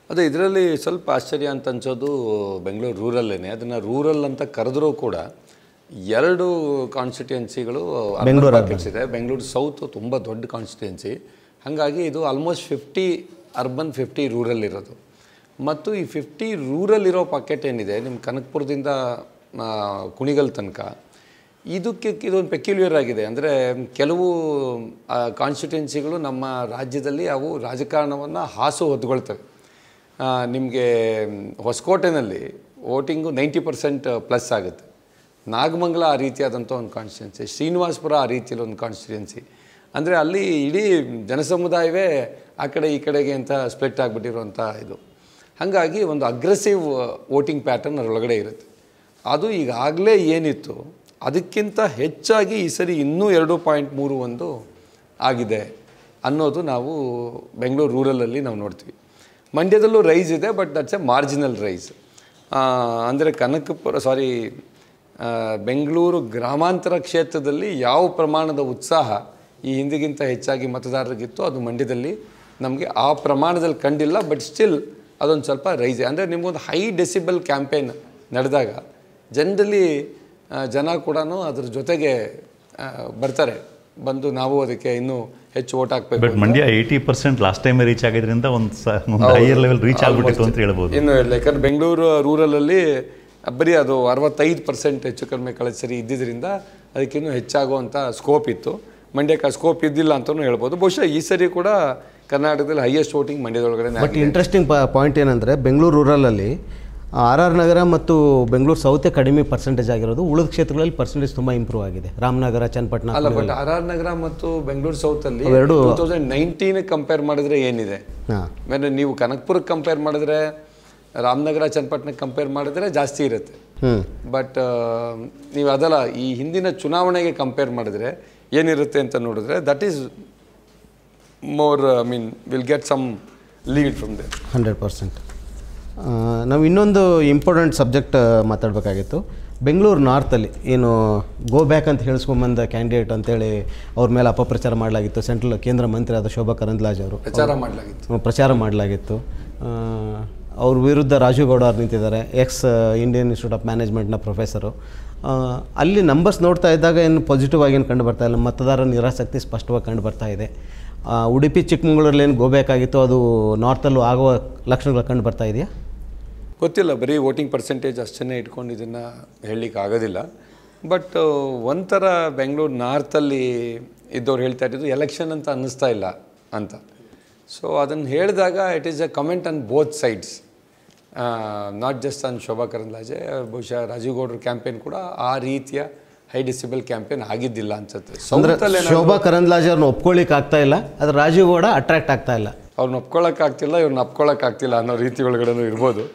B: ಅದೇ ಇದರಲ್ಲಿ ಸ್ವಲ್ಪ ಆಶ್ಚರ್ಯ ಅಂತ ಅನ್ಸೋದು ಬೆಂಗಳೂರು ರೂರಲ್ಲೇ. ಅದನ್ನು ರೂರಲ್ ಅಂತ ಕರೆದ್ರೂ ಕೂಡ 2 ಕಾನ್ಸ್ಟಿಟ್ಯೂನ್ಸಿಗಳು ಪಾಕೆಟ್ಸ್ ಇದೆ. ಬೆಂಗಳೂರು ಸೌತ್ ತುಂಬ ದೊಡ್ಡ ಕಾನ್ಸ್ಟಿಟ್ಯೂನ್ಸಿ, ಹಾಗಾಗಿ ಇದು ಆಲ್ಮೋಸ್ಟ್ 50 ಅರ್ಬನ್ 50 ರೂರಲ್ ಇರೋದು. ಮತ್ತು ಈ 50 ರೂರಲ್ ಇರೋ ಪಾಕೆಟ್ ಏನಿದೆ ನಿಮ್ಮ ಕನಕಪುರದಿಂದ ಕುಣಿಗಲ್ ತನಕ, ಇದೊಂದು ಪೆಕ್ಯುಲಿಯರ್ ಆಗಿದೆ. ಅಂದರೆ ಕೆಲವು ಕಾನ್ಸ್ಟಿಟ್ಯೂನ್ಸಿಗಳು ನಮ್ಮ ರಾಜ್ಯದಲ್ಲಿ ಅವು ರಾಜಕಾರಣವನ್ನು ಹಾಸು ಹೊತ್ಕೊಳ್ತವೆ. ನಿಮಗೆ ಹೊಸಕೋಟೆನಲ್ಲಿ ವೋಟಿಂಗು 90% ಪ್ಲಸ್ ಆಗುತ್ತೆ. ನಾಗಮಂಗಲ ಆ ರೀತಿಯಾದಂಥ ಒಂದು ಕಾನ್ಸ್ಟಿಟ್ಯೂನ್ಸಿ, ಶ್ರೀನಿವಾಸಪುರ ಆ ರೀತಿಯಲ್ಲಿ ಒಂದು ಕಾನ್ಸ್ಟಿಟ್ಯೂನ್ಸಿ. ಅಂದರೆ ಅಲ್ಲಿ ಇಡೀ ಜನಸಮುದಾಯವೇ ಆ ಕಡೆ ಈ ಕಡೆಗೆ ಅಂತ ಸ್ಪ್ಲಿಟ್ ಆಗಿಬಿಟ್ಟಿರುವಂಥ ಇದು. ಹಾಗಾಗಿ ಒಂದು ಅಗ್ರೆಸಿವ್ ವೋಟಿಂಗ್ ಪ್ಯಾಟರ್ನ್ ಅದರೊಳಗಡೆ ಇರುತ್ತೆ. ಅದು ಈಗಾಗಲೇ ಏನಿತ್ತು ಅದಕ್ಕಿಂತ ಹೆಚ್ಚಾಗಿ ಈ ಸರಿ ಇನ್ನೂ 2.31 ಆಗಿದೆ ಅನ್ನೋದು ನಾವು ಬೆಂಗಳೂರು ರೂರಲಲ್ಲಿ ನಾವು ನೋಡ್ತೀವಿ. ಮಂಡ್ಯದಲ್ಲೂ ರೈಸ್ ಇದೆ, but that's a marginal rise. ಅಂದರೆ ಬೆಂಗಳೂರು ಗ್ರಾಮಾಂತರ ಕ್ಷೇತ್ರದಲ್ಲಿ ಯಾವ ಪ್ರಮಾಣದ ಉತ್ಸಾಹ ಈ ಹಿಂದಿಗಿಂತ ಹೆಚ್ಚಾಗಿ ಮತದಾರರಿಗಿತ್ತು ಅದು ಮಂಡ್ಯದಲ್ಲಿ ನಮಗೆ ಆ ಪ್ರಮಾಣದಲ್ಲಿ ಕಂಡಿಲ್ಲ. ಬಟ್ ಸ್ಟಿಲ್ ಅದೊಂದು ಸ್ವಲ್ಪ ರೈಸ್. ಅಂದರೆ ನಿಮಗೊಂದು ಹೈ ಡೆಸಿಬಲ್ ಕ್ಯಾಂಪೇನ್ ನಡೆದಾಗ ಜನರಲಿ ಜನ ಕೂಡ ಅದ್ರ ಜೊತೆಗೆ ಬರ್ತಾರೆ, ಬಂದು ನಾವು ಅದಕ್ಕೆ ಇನ್ನೂ ಹೆಚ್ಚು ವೋಟ್ ಹಾಕಬೇಕು.
C: But Mandya 80% last time reach ಆಗಿದ್ರಿಂದ ಒಂದು ಹೈಯರ್ ಲೆವೆಲ್ ರೀಚ್ ಆಗಿಬಿಟ್ಟಿತ್ತು ಅಂತ ಹೇಳ್ಬೋದು.
B: ಇನ್ನು ಯಾಕಂದ್ರೆ ಬೆಂಗಳೂರು ರೂರಲಲ್ಲಿ ಬರೀ ಅದು 65% ಹೆಚ್ಚು ಕಡಿಮೆ ಕಳೆದ ಸರಿ ಇದ್ದಿದ್ದರಿಂದ ಅದಕ್ಕಿನ್ನೂ ಹೆಚ್ಚಾಗುವಂಥ ಸ್ಕೋಪ್ ಇತ್ತು. ಮಂಡ್ಯಕ್ಕೆ ಆ ಸ್ಕೋಪ್ ಇದ್ದಿಲ್ಲ ಅಂತಲೂ ಹೇಳ್ಬೋದು. ಬಹುಶಃ ಈ ಸರಿ ಕೂಡ ಕರ್ನಾಟಕದಲ್ಲಿ ಹೈಯೆಸ್ಟ್ ವೋಟಿಂಗ್ ಮಂಡ್ಯದೊಳಗಡೆ.
A: ಬಟ್ ಇಂಟ್ರೆಸ್ಟಿಂಗ್ ಪಾಯಿಂಟ್ ಏನಂದರೆ ಬೆಂಗಳೂರು ರೂರಲಲ್ಲಿ RR ನಗರ ಮತ್ತು ಬೆಂಗಳೂರು ಸೌತೆ ಕಡಿಮೆ ಪರ್ಸೆಂಟೇಜ್ ಆಗಿರೋದು, ಉಳಿದ ಕ್ಷೇತ್ರಗಳಲ್ಲಿ ಪರ್ಸೆಂಟೇಜ್ ತುಂಬ ಇಂಪ್ರೂವ್ ಆಗಿದೆ. ರಾಮನಗರ, ಚನ್ನಪಟ್ಟಣ
B: ಅಲ್ಲ, ಬಟ್ RR ನಗರ ಮತ್ತು ಬೆಂಗಳೂರು ಸೌತಲ್ಲಿ 2019 ಕಂಪೇರ್ ಮಾಡಿದ್ರೆ ಏನಿದೆ, ಆಮೇಲೆ ನೀವು ಕನಕಪುರಕ್ಕೆ ಕಂಪೇರ್ ಮಾಡಿದ್ರೆ, ರಾಮನಗರ ಚನ್ನಪಟ್ಟಣಕ್ಕೆ ಕಂಪೇರ್ ಮಾಡಿದ್ರೆ ಜಾಸ್ತಿ ಇರುತ್ತೆ. ಬಟ್ ನೀವು ಅದಲ್ಲ, ಈ ಹಿಂದಿನ ಚುನಾವಣೆಗೆ ಕಂಪೇರ್ ಮಾಡಿದ್ರೆ ಏನಿರುತ್ತೆ ಅಂತ ನೋಡಿದ್ರೆ that is more, will get some lead from there
A: 100%. ನಾವು ಇನ್ನೊಂದು ಇಂಪಾರ್ಟೆಂಟ್ ಸಬ್ಜೆಕ್ಟ್ ಮಾತಾಡಬೇಕಾಗಿತ್ತು. ಬೆಂಗಳೂರು ನಾರ್ತಲ್ಲಿ ಏನು ಗೋ ಬ್ಯಾಕ್ ಅಂತ ಹೇಳಿಸ್ಕೊಂಬಂದ ಕ್ಯಾಂಡಿಡೇಟ್ ಅಂತೇಳಿ ಅವ್ರ ಮೇಲೆ ಅಪಪ್ರಚಾರ ಮಾಡಲಾಗಿತ್ತು. ಸೆಂಟ್ರಲ್ ಕೇಂದ್ರ ಮಂತ್ರಿ ಆದ ಶೋಭಾ ಕರಂದ್ಲಾಜೆ ಅವರು ಪ್ರಚಾರ ಮಾಡಲಾಗಿತ್ತು. ಅವ್ರ ವಿರುದ್ಧ ರಾಜೀವ್ ಗೌಡ ಅವ್ರು ನಿಂತಿದ್ದಾರೆ, ಇಂಡಿಯನ್ ಇನ್ಸ್ಟಿಟ್ಯೂಟ್ ಆಫ್ ಮ್ಯಾನೇಜ್ಮೆಂಟ್ನ ಪ್ರೊಫೆಸರು. ಅಲ್ಲಿ ನಂಬರ್ಸ್ ನೋಡ್ತಾ ಇದ್ದಾಗ ಏನು ಪಾಸಿಟಿವ್ ಆಗಿ ಏನು ಕಂಡು ಬರ್ತಾ ಇಲ್ಲ, ಮತದಾರರ ನಿರಾಸಕ್ತಿ ಸ್ಪಷ್ಟವಾಗಿ ಕಂಡು ಬರ್ತಾ ಇದೆ. ಉಡುಪಿ ಚಿಕ್ಕಮಗಳೂರಲ್ಲಿ ಏನು ಗೋಬೇಕಾಗಿತ್ತು ಅದು ನಾರ್ತಲ್ಲೂ ಆಗುವ ಲಕ್ಷಣಗಳು ಕಂಡು ಬರ್ತಾ ಇದೆಯಾ
B: ಗೊತ್ತಿಲ್ಲ. ಬರೀ ವೋಟಿಂಗ್ ಪರ್ಸೆಂಟೇಜ್ ಅಷ್ಟನ್ನೇ ಇಟ್ಕೊಂಡು ಇದನ್ನು ಹೇಳಲಿಕ್ಕೆ ಆಗೋದಿಲ್ಲ. ಬಟ್ ಒಂಥರ ಬೆಂಗಳೂರು ನಾರ್ತಲ್ಲಿ ಇದ್ದವ್ರು ಹೇಳ್ತಾ ಇದ್ದಿದ್ದು ಎಲೆಕ್ಷನ್ ಅಂತ ಅನ್ನಿಸ್ತಾ ಇಲ್ಲ ಅಂತ. ಸೊ ಅದನ್ನು ಹೇಳಿದಾಗ it is a comment on both sides, not just on Shobha Karandlaje. ಬಹುಶಃ ರಾಜೀವ್ ಗೌಡ್ರ ಕ್ಯಾಂಪೇನ್ ಕೂಡ ಆ ರೀತಿಯ ಹೈ ಡೆಸಿಬಲ್ ಕ್ಯಾಂಪೇನ್ ಆಗಿದ್ದಿಲ್ಲ ಅನ್ಸುತ್ತೆ.
A: ಶೋಭಾ ಕರಂದ್ಲಾಜೆ ಅವ್ರನ್ನ ಒಪ್ಕೊಳ್ಳಿಕ್ಕೆ ಆಗ್ತಾ ಇಲ್ಲ, ಆದರೆ ರಾಜೀವ್ ಗೌಡ ಅಟ್ರಾಕ್ಟ್ ಆಗ್ತಾ ಇಲ್ಲ.
B: ಅವ್ರನ್ನ ಒಪ್ಕೊಳ್ಳೋಕ್ಕಾಗ್ತಿಲ್ಲ, ಇವ್ರನ್ನ ಒಪ್ಕೊಳ್ಳೋಕ್ಕಾಗ್ತಿಲ್ಲ ಅನ್ನೋ ರೀತಿ ಒಳಗಡೆನೂ ಇರ್ಬೋದು.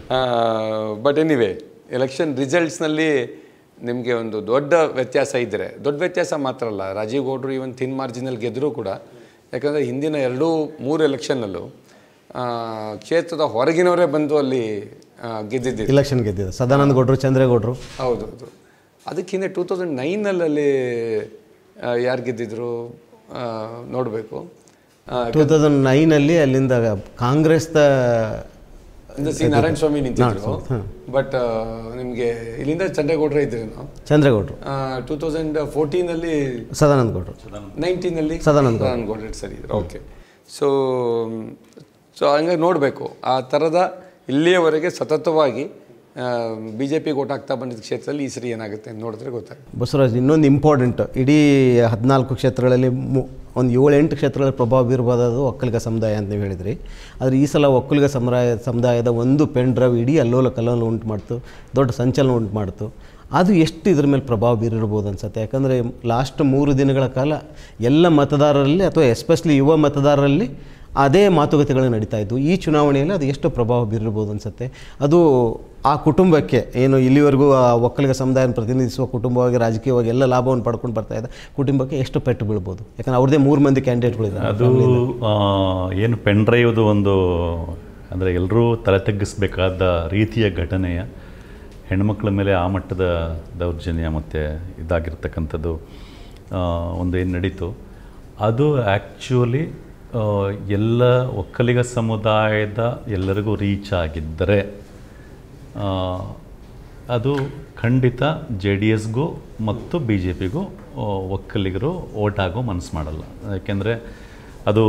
B: ಬಟ್ ಎನಿವೇ, ಎಲೆಕ್ಷನ್ ರಿಸಲ್ಟ್ಸ್ನಲ್ಲಿ ನಿಮಗೆ ಒಂದು ದೊಡ್ಡ ವ್ಯತ್ಯಾಸ ಇದ್ದರೆ, ದೊಡ್ಡ ವ್ಯತ್ಯಾಸ ಮಾತ್ರ ಅಲ್ಲ, ರಾಜೀವ್ ಗೌಡ್ರು ಇವನ್ ಥಿನ್ ಮಾರ್ಜಿನಲ್ಲಿ ಗೆದ್ದರೂ ಕೂಡ, ಯಾಕಂದರೆ ಹಿಂದಿನ 2-3 ಎಲೆಕ್ಷನ್ನಲ್ಲೂ ಕ್ಷೇತ್ರದ ಹೊರಗಿನವರೇ ಬಂದು ಅಲ್ಲಿ ಗೆದ್ದಿದ್ದು,
A: ಎಲೆಕ್ಷನ್ ಗೆದ್ದಿದ್ದು ಸದಾನಂದ ಗೌಡ್ರು, ಚಂದ್ರೇಗೌಡರು.
B: ಹೌದೌದು. ಅದಕ್ಕಿಂತ 2009ನಲ್ಲಿ ಯಾರು ಗೆದ್ದಿದ್ರು ನೋಡಬೇಕು.
A: 2009ನಲ್ಲಿ ಅಲ್ಲಿಂದ ಕಾಂಗ್ರೆಸ್ದ
B: ಸಿ ನಾರಾಯಣ ಸ್ವಾಮಿ ನಿಂತಿದ್ರು. ಬಟ್ ನಿಮಗೆ ಇಲ್ಲಿಂದ ಚಂದ್ರೇಗೌಡರೇ ಇದ್ರಿ ನಾವು.
A: ಚಂದ್ರೇಗೌಡರು
B: 2014ನಲ್ಲಿ
A: ಸದಾನಂದ ಗೌಡರು,
B: 19ನಲ್ಲಿ
A: ಸದಾನಂದ
B: ಗೌಡ್ರು ಸರಿ ಇದ್ರು. ಓಕೆ. ಸೊ ಹಂಗಾಗಿ ನೋಡಬೇಕು ಆ ಥರದ ಇಲ್ಲಿಯವರೆಗೆ ಸತತವಾಗಿ BJP ಓಟ್ ಆಗ್ತಾ ಬಂದಿದ್ದ ಕ್ಷೇತ್ರದಲ್ಲಿ ಈ ಸರಿ ಏನಾಗುತ್ತೆ ಅಂತ ನೋಡಿದ್ರೆ ಗೊತ್ತಾಗುತ್ತೆ.
A: ಬಸವರಾಜ್, ಇನ್ನೊಂದು ಇಂಪಾರ್ಟೆಂಟ್, ಇಡೀ 14 ಕ್ಷೇತ್ರಗಳಲ್ಲಿ ಒಂದು 7-8 ಕ್ಷೇತ್ರಗಳಲ್ಲಿ ಪ್ರಭಾವ ಬೀರಬಹುದಾದ ಒಕ್ಕಲಿಗ ಸಮುದಾಯ ಅಂತ ನೀವು ಹೇಳಿದ್ರಿ. ಆದರೆ ಈ ಸಲ ಒಕ್ಕಲಿಗ ಸಮುದಾಯದ ಒಂದು ಪೆನ್ ಡ್ರೈವ್ ಇಡೀ ಅಲ್ಲೋಲ ಕಲ್ಲೋಲ ಉಂಟು ಮಾಡ್ತು, ದೊಡ್ಡ ಸಂಚಲನ ಉಂಟು ಮಾಡ್ತು. ಅದು ಎಷ್ಟು ಇದ್ರ ಮೇಲೆ ಪ್ರಭಾವ ಬೀರಿರ್ಬೋದು ಅನ್ಸುತ್ತೆ? ಯಾಕಂದರೆ ಲಾಸ್ಟ್ 3 ದಿನಗಳ ಕಾಲ ಎಲ್ಲ ಮತದಾರರಲ್ಲಿ ಅಥವಾ ಎಸ್ಪೆಷಲಿ ಯುವ ಮತದಾರರಲ್ಲಿ ಅದೇ ಮಾತುಕತೆಗಳು ನಡೀತಾ ಇದ್ವು. ಈ ಚುನಾವಣೆಯಲ್ಲಿ ಅದು ಎಷ್ಟು ಪ್ರಭಾವ ಬೀರಿರ್ಬೋದು ಅನಿಸುತ್ತೆ? ಅದು ಆ ಕುಟುಂಬಕ್ಕೆ, ಏನು ಇಲ್ಲಿವರೆಗೂ ಆ ಒಕ್ಕಲಿಗ ಸಮುದಾಯನ ಪ್ರತಿನಿಧಿಸುವ ಕುಟುಂಬವಾಗಿ ರಾಜಕೀಯವಾಗಿ ಎಲ್ಲ ಲಾಭವನ್ನು ಪಡ್ಕೊಂಡು ಬರ್ತಾ ಇದೆ ಕುಟುಂಬಕ್ಕೆ ಎಷ್ಟು ಪೆಟ್ಟು ಬೀಳ್ಬೋದು? ಯಾಕಂದರೆ ಅವ್ರದ್ದೇ 3 ಮಂದಿ ಕ್ಯಾಂಡಿಡೇಟ್ಗಳಿದ್ದಾರೆ.
C: ಅದು ಏನು ಪೆನ್ ಡ್ರೈವ್ದು ಒಂದು ಅಂದರೆ ಎಲ್ಲರೂ ತಲೆ ತಗ್ಗಿಸಬೇಕಾದ ರೀತಿಯ ಘಟನೆಯ ಹೆಣ್ಮಕ್ಳ ಮೇಲೆ ಆ ಮಟ್ಟದ ದೌರ್ಜನ್ಯ ಮತ್ತು ಇದಾಗಿರ್ತಕ್ಕಂಥದ್ದು ಒಂದು ಏನು ನಡೀತು, ಅದು ಆ್ಯಕ್ಚುಲಿ ಎಲ್ಲ ಒಕ್ಕಲಿಗ ಸಮುದಾಯದ ಎಲ್ಲರಿಗೂ ರೀಚ್ ಆಗಿದ್ದರೆ ಅದು ಖಂಡಿತ ಜೆ ಡಿ ಎಸ್ಗೂ ಮತ್ತು ಬಿ ಜೆ ಪಿಗೂ ಒಕ್ಕಲಿಗರು ಓಟ್ ಆಗೋ ಮನಸ್ಸು ಮಾಡಲ್ಲ. ಯಾಕೆಂದರೆ ಅದು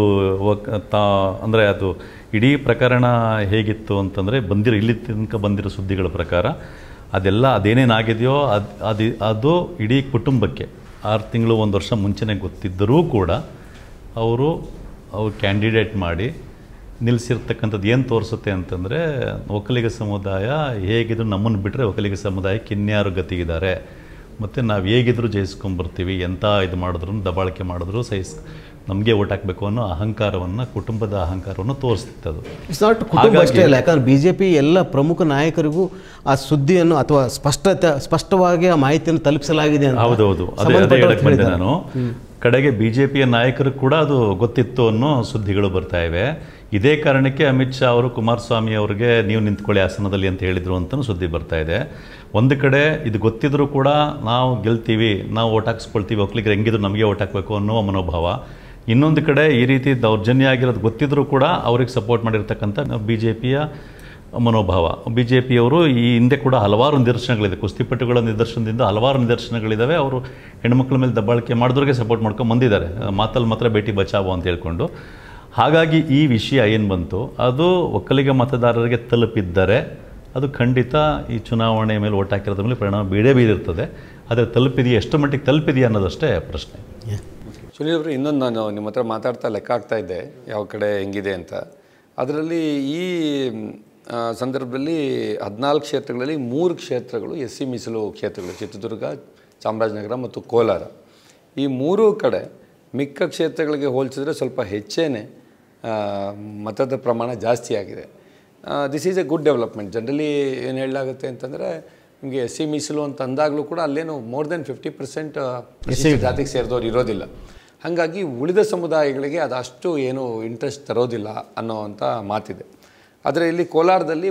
C: ಅಂದರೆ ಅದು ಇಡೀ ಪ್ರಕರಣ ಹೇಗಿತ್ತು ಅಂತಂದರೆ ಇಲ್ಲಿ ತನಕ ಬಂದಿರೋ ಸುದ್ದಿಗಳ ಪ್ರಕಾರ ಅದೆಲ್ಲ ಅದೇನೇನಾಗಿದೆಯೋ ಅದು ಇಡೀ ಕುಟುಂಬಕ್ಕೆ 6 ತಿಂಗಳು 1 ವರ್ಷ ಮುಂಚೆನೇ ಗೊತ್ತಿದ್ದರೂ ಕೂಡ ಅವರು ಕ್ಯಾಂಡಿಡೇಟ್ ಮಾಡಿ ನಿಲ್ಲಿಸಿರ್ತಕ್ಕಂಥದ್ದು ಏನು ತೋರಿಸುತ್ತೆ ಅಂತಂದರೆ ಒಕ್ಕಲಿಗ ಸಮುದಾಯ ಹೇಗಿದ್ರು ನಮ್ಮನ್ನು ಬಿಟ್ಟರೆ ಒಕ್ಕಲಿಗ ಸಮುದಾಯಕ್ಕೆ ಇನ್ಯಾರು ಗತಿಗಿದ್ದಾರೆ, ಮತ್ತು ನಾವು ಹೇಗಿದ್ರು ಜಯಿಸ್ಕೊಂಬರ್ತೀವಿ, ಎಂಥ ಇದು ಮಾಡಿದ್ರು ದಬ್ಬಾಳಿಕೆ ಮಾಡಿದ್ರು ನಮಗೆ ಓಟ್ ಹಾಕಬೇಕು ಅನ್ನೋ ಅಹಂಕಾರವನ್ನು, ಕುಟುಂಬದ ಅಹಂಕಾರವನ್ನು ತೋರಿಸ್ತಿತ್ತು. ಅದು
A: ಇಟ್ಸ್ ನಾಟ್ ಕುಟುಂಬ ಅಷ್ಟೇ ಅಲ್ಲ, ಯಾಕಂದ್ರೆ ಬಿ ಜೆ ಪಿ ಎಲ್ಲ ಪ್ರಮುಖ ನಾಯಕರಿಗೂ ಆ ಸುದ್ದಿಯನ್ನು ಅಥವಾ ಸ್ಪಷ್ಟವಾಗಿ ಆ ಮಾಹಿತಿಯನ್ನು ತಲುಪಿಸಲಾಗಿದೆ ಅಂತ.
C: ಹೌದೌದು, ಅದೇ ಹೇಳಕ್ಕೆ ಬಂದೆ ನಾನು. ಕಡೆಗೆ ಬಿ ಜೆ ಪಿಯ ನಾಯಕರು ಕೂಡ ಅದು ಗೊತ್ತಿತ್ತು ಅನ್ನೋ ಸುದ್ದಿಗಳು ಬರ್ತಾ ಇವೆ. ಇದೇ ಕಾರಣಕ್ಕೆ ಅಮಿತ್ ಶಾ ಅವರು ಕುಮಾರಸ್ವಾಮಿ ಅವರಿಗೆ ನೀವು ನಿಂತ್ಕೊಳ್ಳಿ ಆಸನದಲ್ಲಿ ಅಂತ ಹೇಳಿದರು ಅಂತಲೂ ಸುದ್ದಿ ಬರ್ತಾ ಇದೆ. ಒಂದು ಕಡೆ ಇದು ಗೊತ್ತಿದ್ರೂ ಕೂಡ ನಾವು ಗೆಲ್ತೀವಿ, ನಾವು ಓಟ್ ಹಾಕ್ಸ್ಕೊಳ್ತೀವಿ, ಒಕ್ಕಲಿಗರು ಹೆಂಗಿದ್ರು ನಮಗೆ ಓಟ್ ಹಾಕಬೇಕು ಅನ್ನೋ ಮನೋಭಾವ. ಇನ್ನೊಂದು ಕಡೆ ಈ ರೀತಿ ದೌರ್ಜನ್ಯ ಆಗಿರೋದು ಗೊತ್ತಿದ್ರೂ ಕೂಡ ಅವ್ರಿಗೆ ಸಪೋರ್ಟ್ ಮಾಡಿರ್ತಕ್ಕಂಥ ಬಿ ಜೆ ಪಿಯ ಮನೋಭಾವ. ಬಿ ಜೆ ಪಿಯವರು ಈ ಹಿಂದೆ ಕೂಡ ಹಲವಾರು ನಿದರ್ಶನಗಳಿದೆ, ಕುಸ್ತಿಪಟುಗಳ ನಿದರ್ಶನದಿಂದ ಹಲವಾರು ನಿದರ್ಶನಗಳಿದ್ದಾವೆ. ಅವರು ಹೆಣ್ಮಕ್ಳ ಮೇಲೆ ದಬ್ಬಾಳಿಕೆ ಮಾಡಿದ್ರಿಗೆ ಸಪೋರ್ಟ್ ಮಾಡ್ಕೊಂಡು ಬಂದಿದ್ದಾರೆ, ಮಾತಲ್ಲಿ ಮಾತ್ರ ಬೇಟಿ ಬಚಾವೋ ಅಂತ ಹೇಳ್ಕೊಂಡು. ಹಾಗಾಗಿ ಈ ವಿಷಯ ಏನು ಬಂತು ಅದು ಒಕ್ಕಲಿಗ ಮತದಾರರಿಗೆ ತಲುಪಿದ್ದರೆ ಅದು ಖಂಡಿತ ಈ ಚುನಾವಣೆ ಮೇಲೆ ಓಟ್ ಹಾಕಿರೋದ್ರ ಮೇಲೆ ಪರಿಣಾಮ ಬೀರಿರ್ತದೆ. ಆದರೆ ತಲುಪಿದೆಯಾ, ಎಷ್ಟು ಮಟ್ಟಿಗೆ ತಲುಪಿದೆಯಾ ಅನ್ನೋದಷ್ಟೇ ಪ್ರಶ್ನೆ.
B: ಸುನೀಲ್ ಅವರು, ಇನ್ನೊಂದು ನಾನು ನಿಮ್ಮ ಹತ್ರ ಮಾತಾಡ್ತಾ ಲೆಕ್ಕ ಆಗ್ತಾ ಇದ್ದೆ ಯಾವ ಕಡೆ ಹೆಂಗಿದೆ ಅಂತ. ಅದರಲ್ಲಿ ಈ ಸಂದರ್ಭದಲ್ಲಿ 14 ಕ್ಷೇತ್ರಗಳಲ್ಲಿ 3 ಕ್ಷೇತ್ರಗಳು ಎಸ್ ಸಿ ಮೀಸಲು ಕ್ಷೇತ್ರಗಳು, ಚಿತ್ರದುರ್ಗ, ಚಾಮರಾಜನಗರ ಮತ್ತು ಕೋಲಾರ. ಈ 3 ಕಡೆ ಮಿಕ್ಕ ಕ್ಷೇತ್ರಗಳಿಗೆ ಹೋಲಿಸಿದ್ರೆ ಸ್ವಲ್ಪ ಹೆಚ್ಚೇನೆ ಮತದ ಪ್ರಮಾಣ ಜಾಸ್ತಿ ಆಗಿದೆ. This is a good development. Generally ಏನು ಹೇಳಲಾಗುತ್ತೆ ಅಂತಂದರೆ ನಿಮಗೆ ಎಸ್ ಸಿ ಮೀಸಲು ಅಂತ ಅಂದಾಗಲೂ ಕೂಡ ಅಲ್ಲೇನು ಮೋರ್ ದೆನ್ 50% ಜಾತಿಗೆ ಸೇರಿದವರು ಇರೋದಿಲ್ಲ. ಹಾಗಾಗಿ ಉಳಿದ ಸಮುದಾಯಗಳಿಗೆ ಅದಷ್ಟು ಏನು ಇಂಟ್ರೆಸ್ಟ್ ತರೋದಿಲ್ಲ ಅನ್ನೋವಂಥ ಮಾತಿದೆ. ಆದರೆ ಇಲ್ಲಿ ಕೋಲಾರದಲ್ಲಿ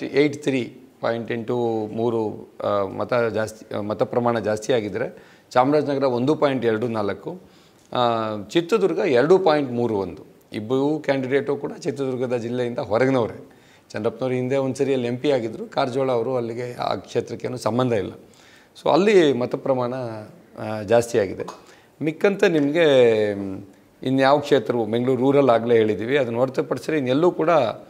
B: 0.83 ಮತ ಪ್ರಮಾಣ ಜಾಸ್ತಿ ಆಗಿದ್ದರೆ ಚಾಮರಾಜನಗರ 1.24, ಚಿತ್ರದುರ್ಗ 2.31. ಇಬ್ಬರು ಕ್ಯಾಂಡಿಡೇಟು ಕೂಡ ಚಿತ್ರದುರ್ಗದ ಜಿಲ್ಲೆಯಿಂದ ಹೊರಗಿನವರೇ. ಚಂದ್ರಪ್ಪನವರು ಹಿಂದೆ ಒಂದು ಸರಿ ಅಲ್ಲಿ MP ಆಗಿದ್ದರು, ಕಾರಜೋಳ ಅವರು ಅಲ್ಲಿಗೆ ಆ ಕ್ಷೇತ್ರಕ್ಕೇನು ಸಂಬಂಧ ಇಲ್ಲ. ಸೊ ಅಲ್ಲಿ ಮತ ಪ್ರಮಾಣ ಜಾಸ್ತಿ ಆಗಿದೆ. ಮಿಕ್ಕಂತ ನಿಮಗೆ ಇನ್ಯಾವ ಕ್ಷೇತ್ರವು ಬೆಂಗಳೂರು ರೂರಲ್ ಆಗಲೇ ಹೇಳಿದ್ದೀವಿ, ಅದನ್ನು ಹೊರತುಪಡಿಸಿದ್ರೆ ಇನ್ನೆಲ್ಲೂ ಕೂಡ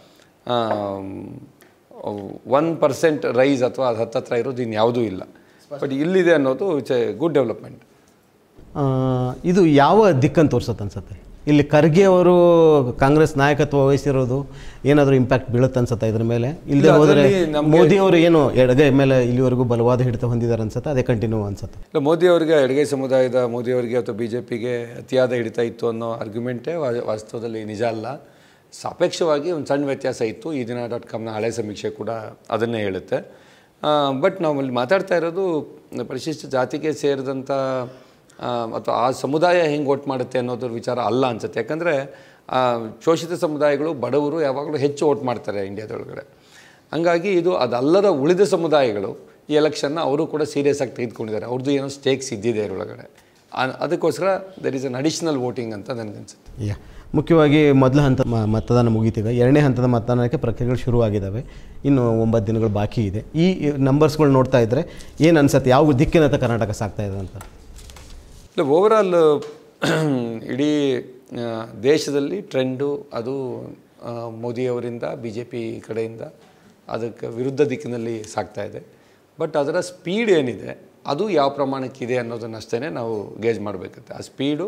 B: 1% ರೈಸ್ ಅಥವಾ ಅದು ಹತ್ತತ್ರ ಇರೋದು ಇನ್ಯಾವುದೂ ಇಲ್ಲ. ಬಟ್ ಇಲ್ಲಿದೆ ಅನ್ನೋದು ಇಟ್ಸ್ ಎ ಗುಡ್ ಡೆವಲಪ್ಮೆಂಟ್.
A: ಇದು ಯಾವ ದಿಕ್ಕನ್ನು ತೋರಿಸುತ್ತೆ ಅನ್ಸುತ್ತೆ? ಇಲ್ಲಿ ಖರ್ಗೆ ಅವರು ಕಾಂಗ್ರೆಸ್ ನಾಯಕತ್ವ ವಹಿಸಿರೋದು ಏನಾದರೂ ಇಂಪ್ಯಾಕ್ಟ್ ಬೀಳುತ್ತೆ ಅನ್ಸುತ್ತೆ ಇದ್ರ ಮೇಲೆ? ಇಲ್ಲದೆ ಹೋದರೆ ಮೋದಿ ಅವರು ಏನು ಎಡಗೈ ಮೇಲೆ ಇಲ್ಲಿವರೆಗೂ ಬಲವಾದ ಹಿಡಿತ ಹೊಂದಿದ್ದಾರೆ ಅನ್ಸುತ್ತೆ, ಅದೇ ಕಂಟಿನ್ಯೂ ಅನ್ಸುತ್ತೆ?
B: ಇಲ್ಲ, ಮೋದಿ ಅವರಿಗೆ ಎಡಗೈ ಸಮುದಾಯದ ಮೋದಿಯವರಿಗೆ ಅಥವಾ BJPಗೆ ಅತಿಯಾದ ಹಿಡಿತ ಇತ್ತು ಅನ್ನೋ ಆರ್ಗ್ಯುಮೆಂಟೇ ವಾಸ್ತವದಲ್ಲಿ ನಿಜ ಅಲ್ಲ. ಸಾಪೇಕ್ಷವಾಗಿ ಒಂದು ಸಣ್ಣ ವ್ಯತ್ಯಾಸ ಇತ್ತು. ಈ ದಿನ.comನ ಹಳೆ ಸಮೀಕ್ಷೆ ಕೂಡ ಅದನ್ನೇ ಹೇಳುತ್ತೆ. ಬಟ್ ನಾವು ಅಲ್ಲಿ ಮಾತಾಡ್ತಾ ಇರೋದು ಪರಿಶಿಷ್ಟ ಜಾತಿಗೆ ಸೇರಿದಂಥ ಅಥವಾ ಆ ಸಮುದಾಯ ಹೆಂಗೆ ಓಟ್ ಮಾಡುತ್ತೆ ಅನ್ನೋದ್ರ ವಿಚಾರ ಅಲ್ಲ ಅನ್ಸುತ್ತೆ. ಯಾಕಂದರೆ ಶೋಷಿತ ಸಮುದಾಯಗಳು, ಬಡವರು ಯಾವಾಗಲೂ ಹೆಚ್ಚು ಓಟ್ ಮಾಡ್ತಾರೆ ಇಂಡಿಯಾದೊಳಗಡೆ. ಹಂಗಾಗಿ ಇದು ಅದಲ್ಲದ ಉಳಿದ ಸಮುದಾಯಗಳು ಈ ಎಲೆಕ್ಷನ್ನ ಅವರು ಕೂಡ ಸೀರಿಯಸ್ ಆಗಿ ತೆಗೆದುಕೊಂಡಿದ್ದಾರೆ. ಅವ್ರದ್ದು ಏನೋ ಸ್ಟೇಕ್ಸ್ ಇದ್ದಿದೆ ಇದರೊಳಗಡೆ. ಅದಕ್ಕೋಸ್ಕರ there is an additional voting ಅಂತ ನನಗನ್ಸುತ್ತೆ.
A: ಮುಖ್ಯವಾಗಿ ಮೊದಲ ಹಂತ ಮತದಾನ ಮುಗೀತೀಗ, 2ನೇ ಹಂತದ ಮತದಾನಕ್ಕೆ ಪ್ರಕ್ರಿಯೆಗಳು ಶುರುವಾಗಿದ್ದಾವೆ. ಇನ್ನು 9 ದಿನಗಳು ಬಾಕಿ ಇದೆ. ಈ ನಂಬರ್ಸ್ಗಳು ನೋಡ್ತಾ ಇದ್ದರೆ ಏನು ಅನ್ಸುತ್ತೆ, ಯಾವ ದಿಕ್ಕಿನತ್ತ ಕರ್ನಾಟಕ ಸಾಗ್ತಾ ಇದೆ ಅಂತ?
B: ಇಲ್ಲ, ಓವರಾಲ್ ಇಡೀ ದೇಶದಲ್ಲಿ ಟ್ರೆಂಡು ಅದು ಮೋದಿಯವರಿಂದ BJP ಕಡೆಯಿಂದ ಅದಕ್ಕೆ ವಿರುದ್ಧ ದಿಕ್ಕಿನಲ್ಲಿ ಸಾಗ್ತಾ ಇದೆ. ಬಟ್ ಅದರ ಸ್ಪೀಡ್ ಏನಿದೆ ಅದು ಯಾವ ಪ್ರಮಾಣಕ್ಕಿದೆ ಅನ್ನೋದನ್ನಷ್ಟೇ ನಾವು ಗೇಜ್ ಮಾಡಬೇಕತ್ತೆ. ಆ ಸ್ಪೀಡು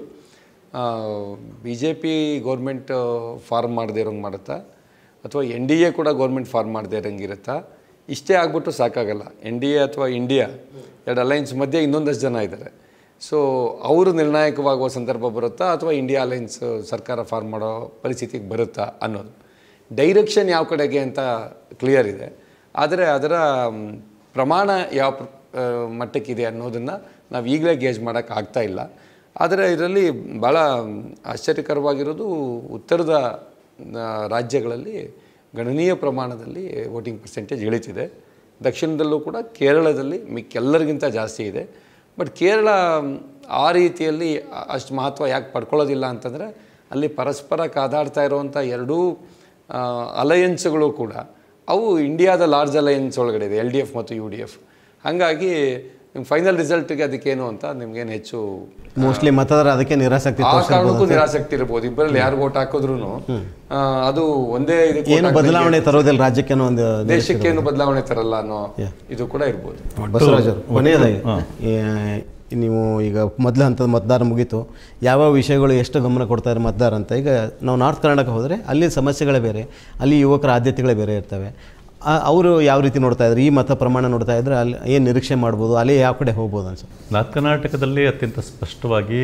B: BJP ಗೌರ್ಮೆಂಟ್ ಫಾರ್ಮ್ ಮಾಡದೇ ಇರೋಂಗೆ ಮಾಡುತ್ತಾ ಅಥವಾ NDA ಕೂಡ ಗೌರ್ಮೆಂಟ್ ಫಾರ್ಮ್ ಮಾಡದೇ ಇರೋಂಗಿರುತ್ತಾ? ಇಷ್ಟೇ ಆಗ್ಬಿಟ್ಟು ಸಾಕಾಗಲ್ಲ. NDA ಅಥವಾ ಇಂಡಿಯಾ 2 ಅಲೈನ್ಸ್ ಮಧ್ಯೆ ಇನ್ನೊಂದಷ್ಟು ಜನ ಇದ್ದಾರೆ. ಸೊ ಅವರು ನಿರ್ಣಾಯಕವಾಗುವ ಸಂದರ್ಭ ಬರುತ್ತಾ ಅಥವಾ ಇಂಡಿಯಾ ಅಲೈನ್ಸ್ ಸರ್ಕಾರ ಫಾರ್ಮ್ ಮಾಡೋ ಪರಿಸ್ಥಿತಿಗೆ ಬರುತ್ತಾ ಅನ್ನೋದು. ಡೈರೆಕ್ಷನ್ ಯಾವ ಕಡೆಗೆ ಅಂತ ಕ್ಲಿಯರ್ ಇದೆ, ಆದರೆ ಅದರ ಪ್ರಮಾಣ ಯಾವ ಮಟ್ಟಕ್ಕಿದೆ ಅನ್ನೋದನ್ನು ನಾವು ಈಗಲೇ ಗೇಜ್ ಮಾಡೋಕ್ಕಾಗ್ತಾ ಇಲ್ಲ. ಆದರೆ ಇದರಲ್ಲಿ ಭಾಳ ಆಶ್ಚರ್ಯಕರವಾಗಿರೋದು ಉತ್ತರದ ರಾಜ್ಯಗಳಲ್ಲಿ ಗಣನೀಯ ಪ್ರಮಾಣದಲ್ಲಿ ವೋಟಿಂಗ್ ಪರ್ಸೆಂಟೇಜ್ ಇಳಿತಿದೆ. ದಕ್ಷಿಣದಲ್ಲೂ ಕೂಡ ಕೇರಳದಲ್ಲಿ ಮಿಕ್ಕೆಲ್ಲರಿಗಿಂತ ಜಾಸ್ತಿ ಇದೆ. ಬಟ್ ಕೇರಳ ಆ ರೀತಿಯಲ್ಲಿ ಅಷ್ಟು ಮಹತ್ವ ಯಾಕೆ ಪಡ್ಕೊಳ್ಳೋದಿಲ್ಲ ಅಂತಂದರೆ ಅಲ್ಲಿ ಪರಸ್ಪರ ಕಾದಾಡ್ತಾ ಇರುವಂಥ ಎರಡೂ ಅಲಯನ್ಸ್ಗಳು ಕೂಡ ಅವು ಇಂಡಿಯಾದ ಲಾರ್ಜ್ ಅಲಯನ್ಸ್ ಒಳಗಡೆ ಇದೆ, LDF ಮತ್ತು UDF. ಹಾಗಾಗಿ ನಿಮ್ಮ ಫೈನಲ್ ರಿಸಲ್ಟ್ಗೆ ಅದಕ್ಕೇನು ಅಂತ ನಿಮ್ಗೇನು ಹೆಚ್ಚು
A: ಮೋಸ್ಟ್ಲಿ ಮತದಾರ ಅದಕ್ಕೆ ನಿರಾಸಕ್ತಿ,
B: ಆ ಕಾರಣಕ್ಕೂ ನಿರಾಸಕ್ತಿ ಇರ್ಬೋದು. ಇಬ್ಬರಲ್ಲಿ ಯಾರು ಓಟ್ ಹಾಕಿದ್ರು ಅದು ಒಂದೇ
A: ಏನು ಬದಲಾವಣೆ ತರೋದಿಲ್ಲ, ರಾಜ್ಯಕ್ಕೇನೋ ಒಂದು
B: ದೇಶಕ್ಕೇನು ಬದಲಾವಣೆ ತರಲ್ಲ ಅನ್ನೋ ಇದು ಕೂಡ ಇರ್ಬೋದು.
A: ಬಸವರಾಜ್ ಅವರು, ಕೊನೆಯದಾಗಿ ನೀವು ಈಗ ಮೊದಲ ಹಂತದ ಮತದಾರ ಮುಗೀತು, ಯಾವ ವಿಷಯಗಳು ಎಷ್ಟು ಗಮನ ಕೊಡ್ತಾರೆ ಮತದಾರ ಅಂತ. ಈಗ ನಾವು ನಾರ್ತ್ ಕರ್ನಾಟಕ ಹೋದರೆ ಅಲ್ಲಿ ಸಮಸ್ಯೆಗಳೇ ಬೇರೆ, ಅಲ್ಲಿ ಯುವಕರ ಆದ್ಯತೆಗಳೇ ಬೇರೆ ಇರ್ತವೆ. ಅವರು ಯಾವ ರೀತಿ ನೋಡ್ತಾ ಇದ್ದಾರೆ, ಈ ಮತ ಪ್ರಮಾಣ ನೋಡ್ತಾ ಇದ್ದರೆ ಅಲ್ಲಿ ಏನು ನಿರೀಕ್ಷೆ ಮಾಡ್ಬೋದು, ಅಲ್ಲಿ ಯಾವ ಕಡೆ ಹೋಗ್ಬೋದು ಅನ್ಸುತ್ತೆ?
C: ನಾರ್ತ್ ಕರ್ನಾಟಕದಲ್ಲಿ ಅತ್ಯಂತ ಸ್ಪಷ್ಟವಾಗಿ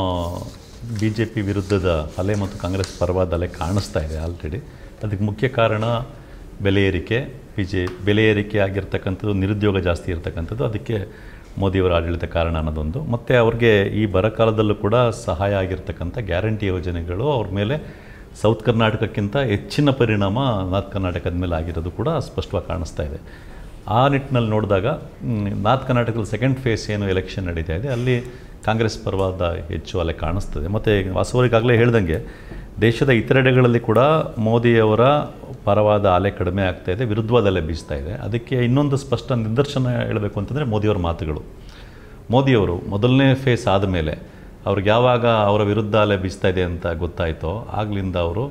C: BJP ವಿರುದ್ಧದ ಅಲೆ ಮತ್ತು ಕಾಂಗ್ರೆಸ್ ಪರವಾದ ಅಲೆ ಕಾಣಿಸ್ತಾ ಇದೆ ಆಲ್ರೆಡಿ. ಅದಕ್ಕೆ ಮುಖ್ಯ ಕಾರಣ ಬೆಲೆ ಏರಿಕೆ, ಬೆಲೆ ಏರಿಕೆ ಆಗಿರ್ತಕ್ಕಂಥದ್ದು, ನಿರುದ್ಯೋಗ ಜಾಸ್ತಿ ಇರ್ತಕ್ಕಂಥದ್ದು, ಅದಕ್ಕೆ ಮೋದಿಯವರ ಆಡಳಿತ ಕಾರಣ ಅನ್ನೋದೊಂದು. ಮತ್ತು ಅವ್ರಿಗೆ ಈ ಬರಕಾಲದಲ್ಲೂ ಕೂಡ ಸಹಾಯ ಆಗಿರ್ತಕ್ಕಂಥ ಗ್ಯಾರಂಟಿ ಯೋಜನೆಗಳು ಅವ್ರ ಮೇಲೆ ಸೌತ್ ಕರ್ನಾಟಕಕ್ಕಿಂತ ಹೆಚ್ಚಿನ ಪರಿಣಾಮ ನಾರ್ತ್ ಕರ್ನಾಟಕದ ಮೇಲೆ ಆಗಿರೋದು ಕೂಡ ಸ್ಪಷ್ಟವಾಗಿ ಕಾಣಿಸ್ತಾ ಇದೆ. ಆ ನಿಟ್ಟಿನಲ್ಲಿ ನೋಡಿದಾಗ ನಾರ್ತ್ ಕರ್ನಾಟಕದಲ್ಲಿ ಸೆಕೆಂಡ್ ಫೇಸ್ ಏನು ಎಲೆಕ್ಷನ್ ನಡೀತಾ ಇದೆ, ಅಲ್ಲಿ ಕಾಂಗ್ರೆಸ್ ಪರವಾದ ಹೆಚ್ಚು ಅಲೆ ಕಾಣಿಸ್ತದೆ. ಮತ್ತು ವಾಸವರಿಗಾಗಲೇ ಹೇಳ್ದಂಗೆ ದೇಶದ ಇತರೆಡೆಗಳಲ್ಲಿ ಕೂಡ ಮೋದಿಯವರ ಪರವಾದ ಅಲೆ ಕಡಿಮೆ ಆಗ್ತಾಯಿದೆ, ವಿರುದ್ಧವಾದ ಅಲೆ ಬೀಸ್ತಾ ಇದೆ. ಅದಕ್ಕೆ ಇನ್ನೊಂದು ಸ್ಪಷ್ಟ ನಿದರ್ಶನ ಹೇಳಬೇಕು ಅಂತಂದರೆ ಮೋದಿಯವರ ಮಾತುಗಳು. ಮೋದಿಯವರು ಮೊದಲನೇ ಫೇಸ್ ಆದಮೇಲೆ ಅವ್ರಿಗೆ ಯಾವಾಗ ಅವರ ವಿರುದ್ಧ ಅಲೆ ಬೀಸ್ತಾ ಇದೆ ಅಂತ ಗೊತ್ತಾಯಿತೋ ಆಗಲಿಂದ ಅವರು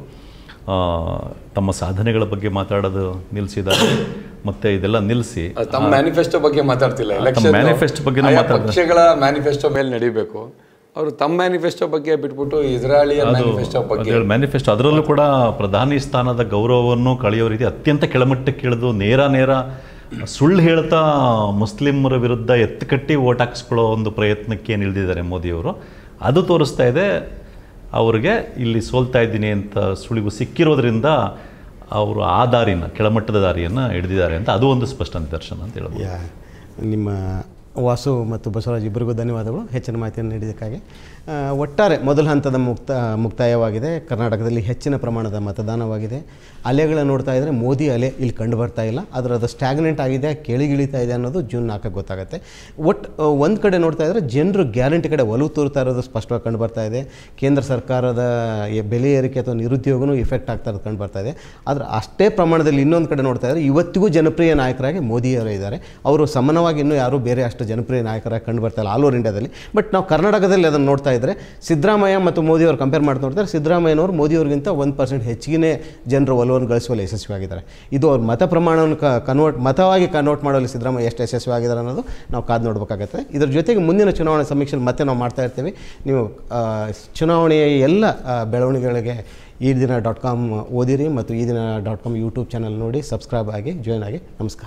C: ತಮ್ಮ ಸಾಧನೆಗಳ ಬಗ್ಗೆ ಮಾತಾಡೋದು ನಿಲ್ಲಿಸಿದ್ದಾರೆ. ಮತ್ತು ಇದೆಲ್ಲ ನಿಲ್ಲಿಸಿ
B: ತಮ್ಮ ಮ್ಯಾನಿಫೆಸ್ಟೋ ಬಗ್ಗೆ ಮಾತಾಡ್ತಿಲ್ಲ,
C: ಮ್ಯಾನಿಫೆಸ್ಟೋ ಬಗ್ಗೆ
B: ಪಕ್ಷಗಳ ಮ್ಯಾನಿಫೆಸ್ಟೋ ಮೇಲೆ ನಡೀಬೇಕು. ಅವರು ತಮ್ಮ ಮ್ಯಾನಿಫೆಸ್ಟೋ ಬಗ್ಗೆ ಬಿಟ್ಬಿಟ್ಟು ಇಸ್ರಾಯೇಲಿಯ ಮ್ಯಾನಿಫೆಸ್ಟೋ ಬಗ್ಗೆ
C: ಮ್ಯಾನಿಫೆಸ್ಟೋ, ಅದರಲ್ಲೂ ಕೂಡ ಪ್ರಧಾನಿ ಸ್ಥಾನದ ಗೌರವವನ್ನು ಕಳೆಯೋ ರೀತಿ ಅತ್ಯಂತ ಕೆಳಮಟ್ಟಕ್ಕೆ ಇಳಿದು ನೇರ ಸುಳ್ಳು ಹೇಳ್ತಾ ಮುಸ್ಲಿಮರ ವಿರುದ್ಧ ಎತ್ತುಕಟ್ಟಿ ಓಟ್ ಹಾಕಿಸ್ಕೊಳ್ಳೋ ಒಂದು ಪ್ರಯತ್ನಕ್ಕೆ ಏನು ಇಳಿದಿದ್ದಾರೆ ಮೋದಿಯವರು. ಅದು ತೋರಿಸ್ತಾ ಇದೆ ಅವ್ರಿಗೆ ಇಲ್ಲಿ ಸೋಲ್ತಾ ಇದ್ದೀನಿ ಅಂತ ಸುಳಿವು ಸಿಕ್ಕಿರೋದ್ರಿಂದ ಅವರು ಆ ದಾರಿನ, ಕೆಳಮಟ್ಟದ ದಾರಿಯನ್ನು ಹಿಡಿದಿದ್ದಾರೆ ಅಂತ ಅದು ಒಂದು ಸ್ಪಷ್ಟ ನಿದರ್ಶನ ಅಂತ ಹೇಳ್ಬೋದು.
A: ನಿಮ್ಮ ವಾಸು ಮತ್ತು ಬಸವರಾಜ್ ಇಬ್ಬರಿಗೂ ಧನ್ಯವಾದಗಳು ಹೆಚ್ಚಿನ ಮಾಹಿತಿಯನ್ನು ನೀಡಿದ್ದಕ್ಕಾಗಿ. ಒಟ್ಟಾರೆ ಮೊದಲ ಹಂತದ ಮುಕ್ತಾಯವಾಗಿದೆ. ಕರ್ನಾಟಕದಲ್ಲಿ ಹೆಚ್ಚಿನ ಪ್ರಮಾಣದ ಮತದಾನವಾಗಿದೆ. ಅಲೆಗಳನ್ನು ನೋಡ್ತಾ ಇದ್ದರೆ ಮೋದಿ ಅಲೆ ಇಲ್ಲಿ ಕಂಡು ಬರ್ತಾ ಇಲ್ಲ, ಆದರೆ ಅದು ಸ್ಟ್ಯಾಗ್ನೆಂಟ್ ಆಗಿದೆ, ಕೆಳಗಿಳಿತಾ ಇದೆ ಅನ್ನೋದು ಜೂನ್ 4ಕ್ಕೆ ಗೊತ್ತಾಗುತ್ತೆ. ಒಂದು ಕಡೆ ನೋಡ್ತಾ ಇದ್ದರೆ ಜನರು ಗ್ಯಾರಂಟಿ ಕಡೆ ಒಲವು ತೋರ್ತಾ ಇರೋದು ಸ್ಪಷ್ಟವಾಗಿ ಕಂಡು ಬರ್ತಾ ಇದೆ. ಕೇಂದ್ರ ಸರ್ಕಾರದ ಬೆಲೆ ಏರಿಕೆ ಅಥವಾ ನಿರುದ್ಯೋಗನೂ ಇಫೆಕ್ಟ್ ಆಗ್ತಾ ಇರೋದು ಕಂಡು ಬರ್ತಾ ಇದೆ. ಆದರೆ ಅಷ್ಟೇ ಪ್ರಮಾಣದಲ್ಲಿ ಇನ್ನೊಂದು ಕಡೆ ನೋಡ್ತಾ ಇದ್ದರೆ ಇವತ್ತಿಗೂ ಜನಪ್ರಿಯ ನಾಯಕರಾಗಿ ಮೋದಿಯವರು ಇದ್ದಾರೆ. ಅವರು ಸಮಾನವಾಗಿ ಇನ್ನೂ ಯಾರೂ ಬೇರೆ ಅಷ್ಟು ಜನಪ್ರಿಯ ನಾಯಕರಾಗಿ ಕಂಡು ಬರ್ತಾ ಇಲ್ಲ ಆಲ್ ಓವರ್ ಇಂಡಿಯಾದಲ್ಲಿ. ಬಟ್ ನಾವು ಕರ್ನಾಟಕದಲ್ಲಿ ಅದನ್ನು ನೋಡ್ತಾ ಇದ್ದರೆ ಸಿದ್ದರಾಮಯ್ಯ ಮತ್ತು ಮೋದಿಯವರು ಕಂಪೇರ್ ಮಾಡ್ತಾ ನೋಡ್ತಾರೆ, ಸಿದ್ದರಾಮಯ್ಯನವರು ಮೋದಿಯವ್ರಿಗಿಂತ 1% ಹೆಚ್ಚಿಗೆ ಜನರು ಒಲವನ್ನು ಗಳಿಸುವಲ್ಲಿ ಯಶಸ್ವಿಯಾಗಿದ್ದಾರೆ. ಇದು ಅವ್ರ ಮತ ಪ್ರಮಾಣವನ್ನು ಮತವಾಗಿ ಕನ್ವರ್ಟ್ ಮಾಡುವಲ್ಲಿ ಸಿದ್ದರಾಮಯ್ಯ ಎಷ್ಟು ಯಶಸ್ವಿಯಾಗಿದ್ದಾರೆ ಅನ್ನೋದು ನಾವು ಕಾದು ನೋಡಬೇಕಾಗತ್ತೆ. ಇದರ ಜೊತೆಗೆ ಮುಂದಿನ ಚುನಾವಣೆ ಸಮೀಕ್ಷೆಯಲ್ಲಿ ಮತ್ತೆ ನಾವು ಮಾಡ್ತಾ ಇರ್ತೀವಿ. ನೀವು ಚುನಾವಣೆಯ ಎಲ್ಲ ಬೆಳವಣಿಗೆಗಳಿಗೆ ಈದಿನ.com ಓದಿರಿ ಮತ್ತು ಈದಿನ.com ಯೂಟ್ಯೂಬ್ ಚಾನಲ್ ನೋಡಿ, ಸಬ್ಸ್ಕ್ರೈಬ್ ಆಗಿ, ಜಾಯ್ನ್ ಆಗಿ. ನಮಸ್ಕಾರ.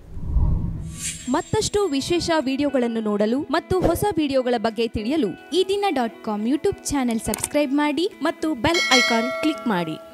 D: ಮತ್ತಷ್ಟು ವಿಶೇಷ ವಿಡಿಯೋಗಳನ್ನು ನೋಡಲು ಮತ್ತು ಹೊಸ ವಿಡಿಯೋಗಳ ಬಗ್ಗೆ ತಿಳಿಯಲು
E: ಈದಿನ.com ಯೂಟ್ಯೂಬ್ ಚಾನೆಲ್ ಸಬ್ಸ್ಕ್ರೈಬ್ ಮಾಡಿ ಮತ್ತು ಬೆಲ್ ಐಕಾನ್ ಕ್ಲಿಕ್ ಮಾಡಿ.